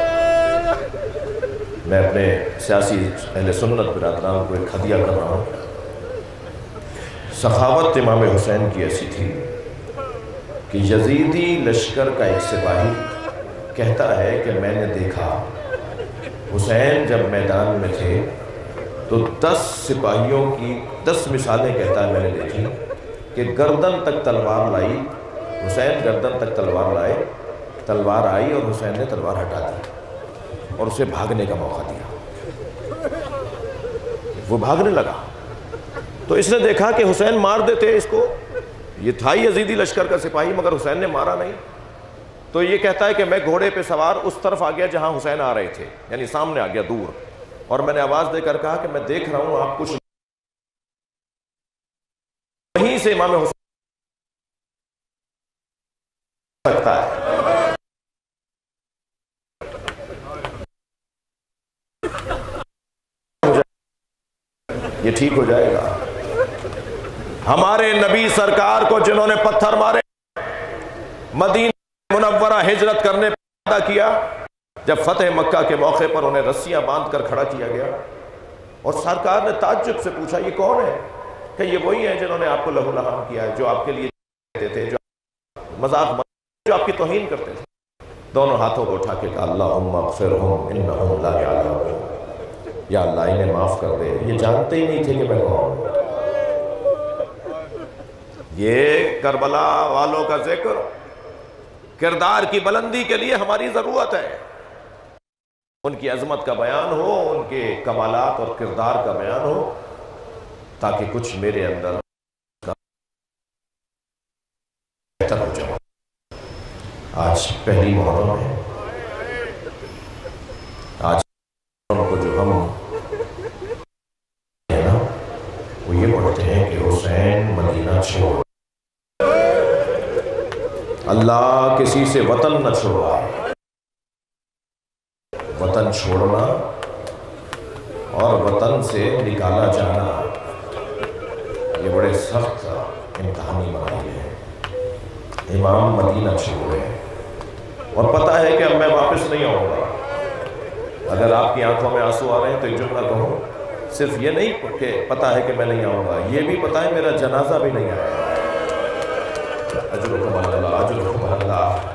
میں اپنے سیاسی اہل سنت برادران کو ایک ہدیہ کر رہا ہوں. سخاوت امام حسین کی ایسی تھی کہ یزیدی لشکر کا ایک سپاہی کہتا ہے کہ میں نے دیکھا حسین جب میدان میں تھے تو 10 سپاہیوں کی 10 مثالیں کہتا ہے میں نے دیکھی کہ گردن تک تلوار لائی، حسین گردن تک تلوار لائے، تلوار آئی اور حسین نے تلوار ہٹا دی اور اسے بھاگنے کا موقع دیا. وہ بھاگنے لگا تو اس نے دیکھا کہ حسین مار دیتے اس کو. یہ تھا یزیدی لشکر کا سپاہی مگر حسین نے مارا نہیں. تو یہ کہتا ہے کہ میں گھوڑے پہ سوار اس طرف آ گیا جہاں حسین آ رہے تھے، یعنی سامنے آ گیا دور، اور میں نے آواز دے کر کہا کہ میں دیکھ رہا ہوں آپ کچھ. وہیں سے امام حسین سکتا ہے. یہ ٹھیک ہو جائے گا. ہمارے نبی سرکار کو جنہوں نے پتھر مارے، مدینہ منورہ ہجرت کرنے پیدا کیا، جب فتح مکہ کے موقع پر انہیں رسیاں باندھ کر کھڑا کیا گیا اور سرکار نے تعجب سے پوچھا یہ کون ہے؟ کہ یہ وہی ہیں جنہوں نے آپ کو لہو لہان کیا ہے، جو آپ کے لیے کہتے تھے، جو مذاق جو آپ کی توہین کرتے تھے. دونوں ہاتھوں کو اٹھا کے کہا اللہم اغفرہم انہم لا یعلمون، یا اللہ انہیں معاف کر دے، یہ جانتے ہی نہیں تھے کہ میں کون ہوں. یہ کربلا والوں کا ذکر کردار کی بلندی کے لیے ہماری ضرورت ہے. ان کی عظمت کا بیان ہو، ان کے کمالات اور کردار کا بیان ہو، تاکہ کچھ میرے اندر بہتر ہو جائے. آج پہلی محرم ہے. آج کو جو ہم ہے نا وہ یہ پڑھتے ہیں کہ حسین مدینہ چھوڑ، اللہ کسی سے وطن نہ چھوڑا. وطن چھوڑنا اور وطن سے نکالا جانا یہ بڑے سخت امتحانی مرحلے ہیں. امام مدینہ چھوڑے اور پتہ ہے کہ اب میں واپس نہیں آؤں گا. اگر آپ کی آنکھوں میں آنسو آ رہے ہیں تو ایک جملہ کہوں، صرف یہ نہیں کہ پتہ ہے کہ میں نہیں آؤں گا، یہ بھی پتہ ہے میرا جنازہ بھی نہیں آئے گا. اجرکم اللہ، اجرکم اللہ.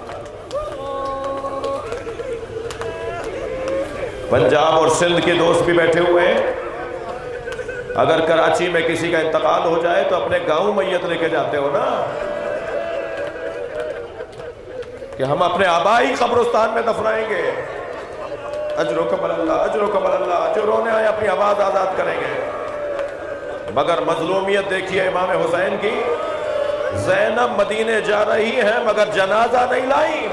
پنجاب اور سندھ کے دوست بھی بیٹھے ہوئے ہیں. اگر کراچی میں کسی کا انتقال ہو جائے تو اپنے گاؤں میت لے کے جاتے ہو نا، کہ ہم اپنے آبائی قبرستان میں دفنائیں گے. اجرکم اللہ، اجرکم اللہ. جو رونے آئے اپنی آواز آزاد کریں گے. مگر مظلومیت دیکھیے امام حسین کی. زینب مدینے جا رہی ہیں مگر جنازہ نہیں لائی.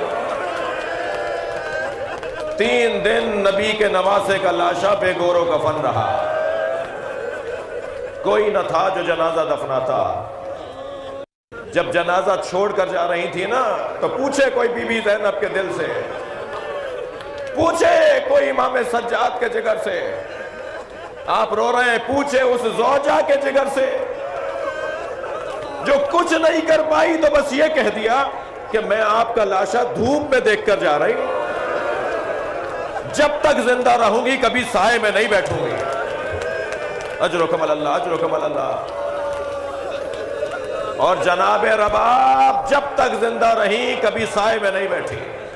3 دن نبی کے نواسے کا لاشا بے گور و کفن رہا. کوئی نہ تھا جو جنازہ دفناتا. جب جنازہ چھوڑ کر جا رہی تھی نا تو پوچھے کوئی بی بی زینب کے دل سے، پوچھے کوئی امام سجاد کے جگر سے. آپ رو رہے ہیں، پوچھے اس زوجہ کے جگر سے. جو کچھ نہیں کر پائی تو بس یہ کہہ دیا کہ میں آپ کا لاشا دھوپ میں دیکھ کر جا رہی ہوں، جب تک زندہ رہوں گی کبھی سائے میں نہیں بیٹھوں گی۔ اجرکم اللہ، اجرکم اللہ۔ اور جناب رباب جب تک زندہ رہی کبھی سائے میں نہیں بیٹھی۔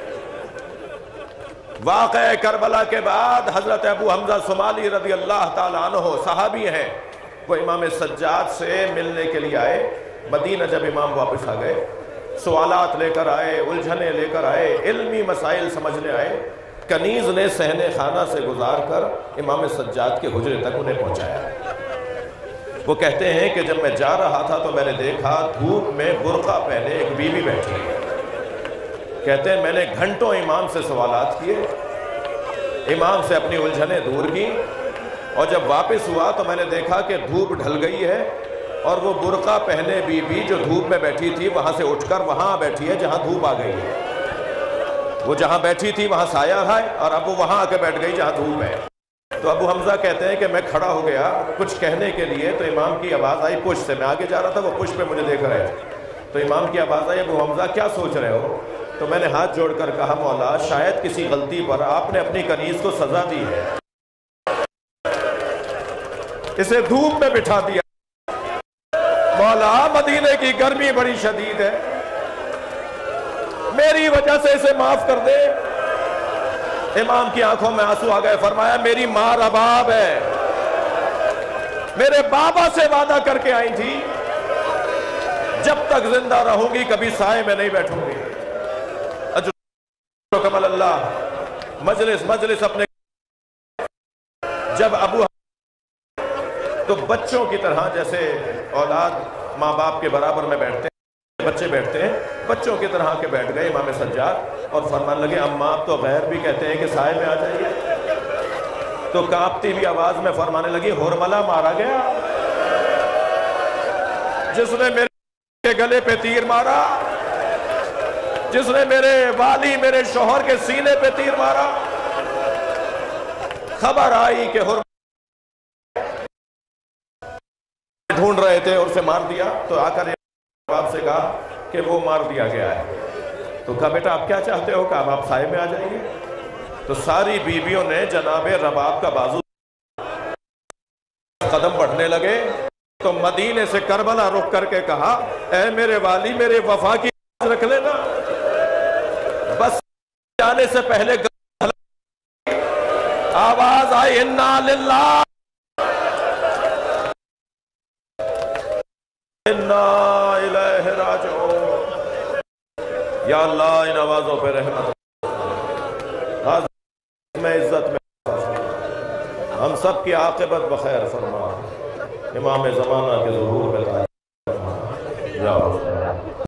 واقعہ کربلا کے بعد حضرت ابو حمزہ صومالی رضی اللہ تعالیٰ عنہ صحابی ہیں، وہ امام سجاد سے ملنے کے لیے آئے۔ مدینہ جب امام واپس آ گئے، سوالات لے کر آئے، الجھنیں لے کر آئے، علمی مسائل سمجھنے آئے۔ کنیز نے صحن خانہ سے گزار کر امام سجاد کے حجرے تک انہیں پہنچایا۔ وہ کہتے ہیں کہ جب میں جا رہا تھا تو میں نے دیکھا دھوپ میں برقع پہنے ایک بیوی بیٹھی ہے۔ کہتے ہیں میں نے گھنٹوں امام سے سوالات کیے، امام سے اپنی الجھنیں دور کی، اور جب واپس ہوا تو میں نے دیکھا کہ دھوپ ڈھل گئی ہے اور وہ برقع پہنے بیوی جو دھوپ میں بیٹھی تھی وہاں سے اٹھ کر وہاں بیٹھی ہے جہاں دھوپ آ گئی ہے۔ وہ جہاں بیٹھی تھی وہاں سایہ ہے اور اب وہ وہاں آ کے بیٹھ گئی جہاں دھوپ ہے۔ تو ابو حمزہ کہتے ہیں کہ میں کھڑا ہو گیا کچھ کہنے کے لیے، تو امام کی آواز آئی پشت سے، میں آگے جا رہا تھا، وہ پشت پہ مجھے دیکھ رہے تھے، تو امام کی آواز آئی ابو حمزہ کیا سوچ رہے ہو؟ تو میں نے ہاتھ جوڑ کر کہا مولا شاید کسی غلطی پر آپ نے اپنی کنیز کو سزا دی ہے، اسے دھوپ میں بٹھا دیا، مولا مدینے کی گرمی بڑی شدید ہے، میری وجہ سے اسے معاف کر دے۔ امام کی آنکھوں میں آنسو آ گئے، فرمایا میری ماں رباب ہے، میرے بابا سے وعدہ کر کے آئی تھی جب تک زندہ رہوں گی کبھی سائے میں نہیں بیٹھوں گی۔ اجرکم اللہ۔ مجلس اپنے جب ابو تو بچوں کی طرح جیسے اولاد ماں باپ کے برابر میں بیٹھتے ہیں، بچے بیٹھتے ہیں، بچوں کی طرح کے بیٹھ گئے امام سجاد اور فرمان لگے اماں آپ تو غیر بھی کہتے ہیں کہ سائے میں آ جائیے۔ تو کانپتی ہوئی آواز میں فرمانے لگی ہرملہ مارا گیا، جس نے میرے گلے پہ تیر مارا، جس نے میرے والی میرے شوہر کے سینے پہ تیر مارا، خبر آئی کہ ہرملہ ڈھونڈ رہے تھے اور اسے مار دیا۔ تو آ کر باپ سے کہا کہ وہ مار دیا گیا ہے۔ تو کہا بیٹا آپ کیا چاہتے ہو؟ کہا آپ سائے میں آ جائیے۔ تو ساری بیویوں نے جناب رباب کا بازو قدم بڑھنے لگے، تو مدینے سے کربلا رک کر کے کہا اے میرے والی میرے وفا کی رکھ لینا، بس جانے سے پہلے آواز آئی انا للہ انا الیہ راجعون۔ یا اللہ ان آوازوں پہ رحمت میں عزت میں ہم سب کی عاقبت بخیر فرما، امام زمانہ کے ظہور میں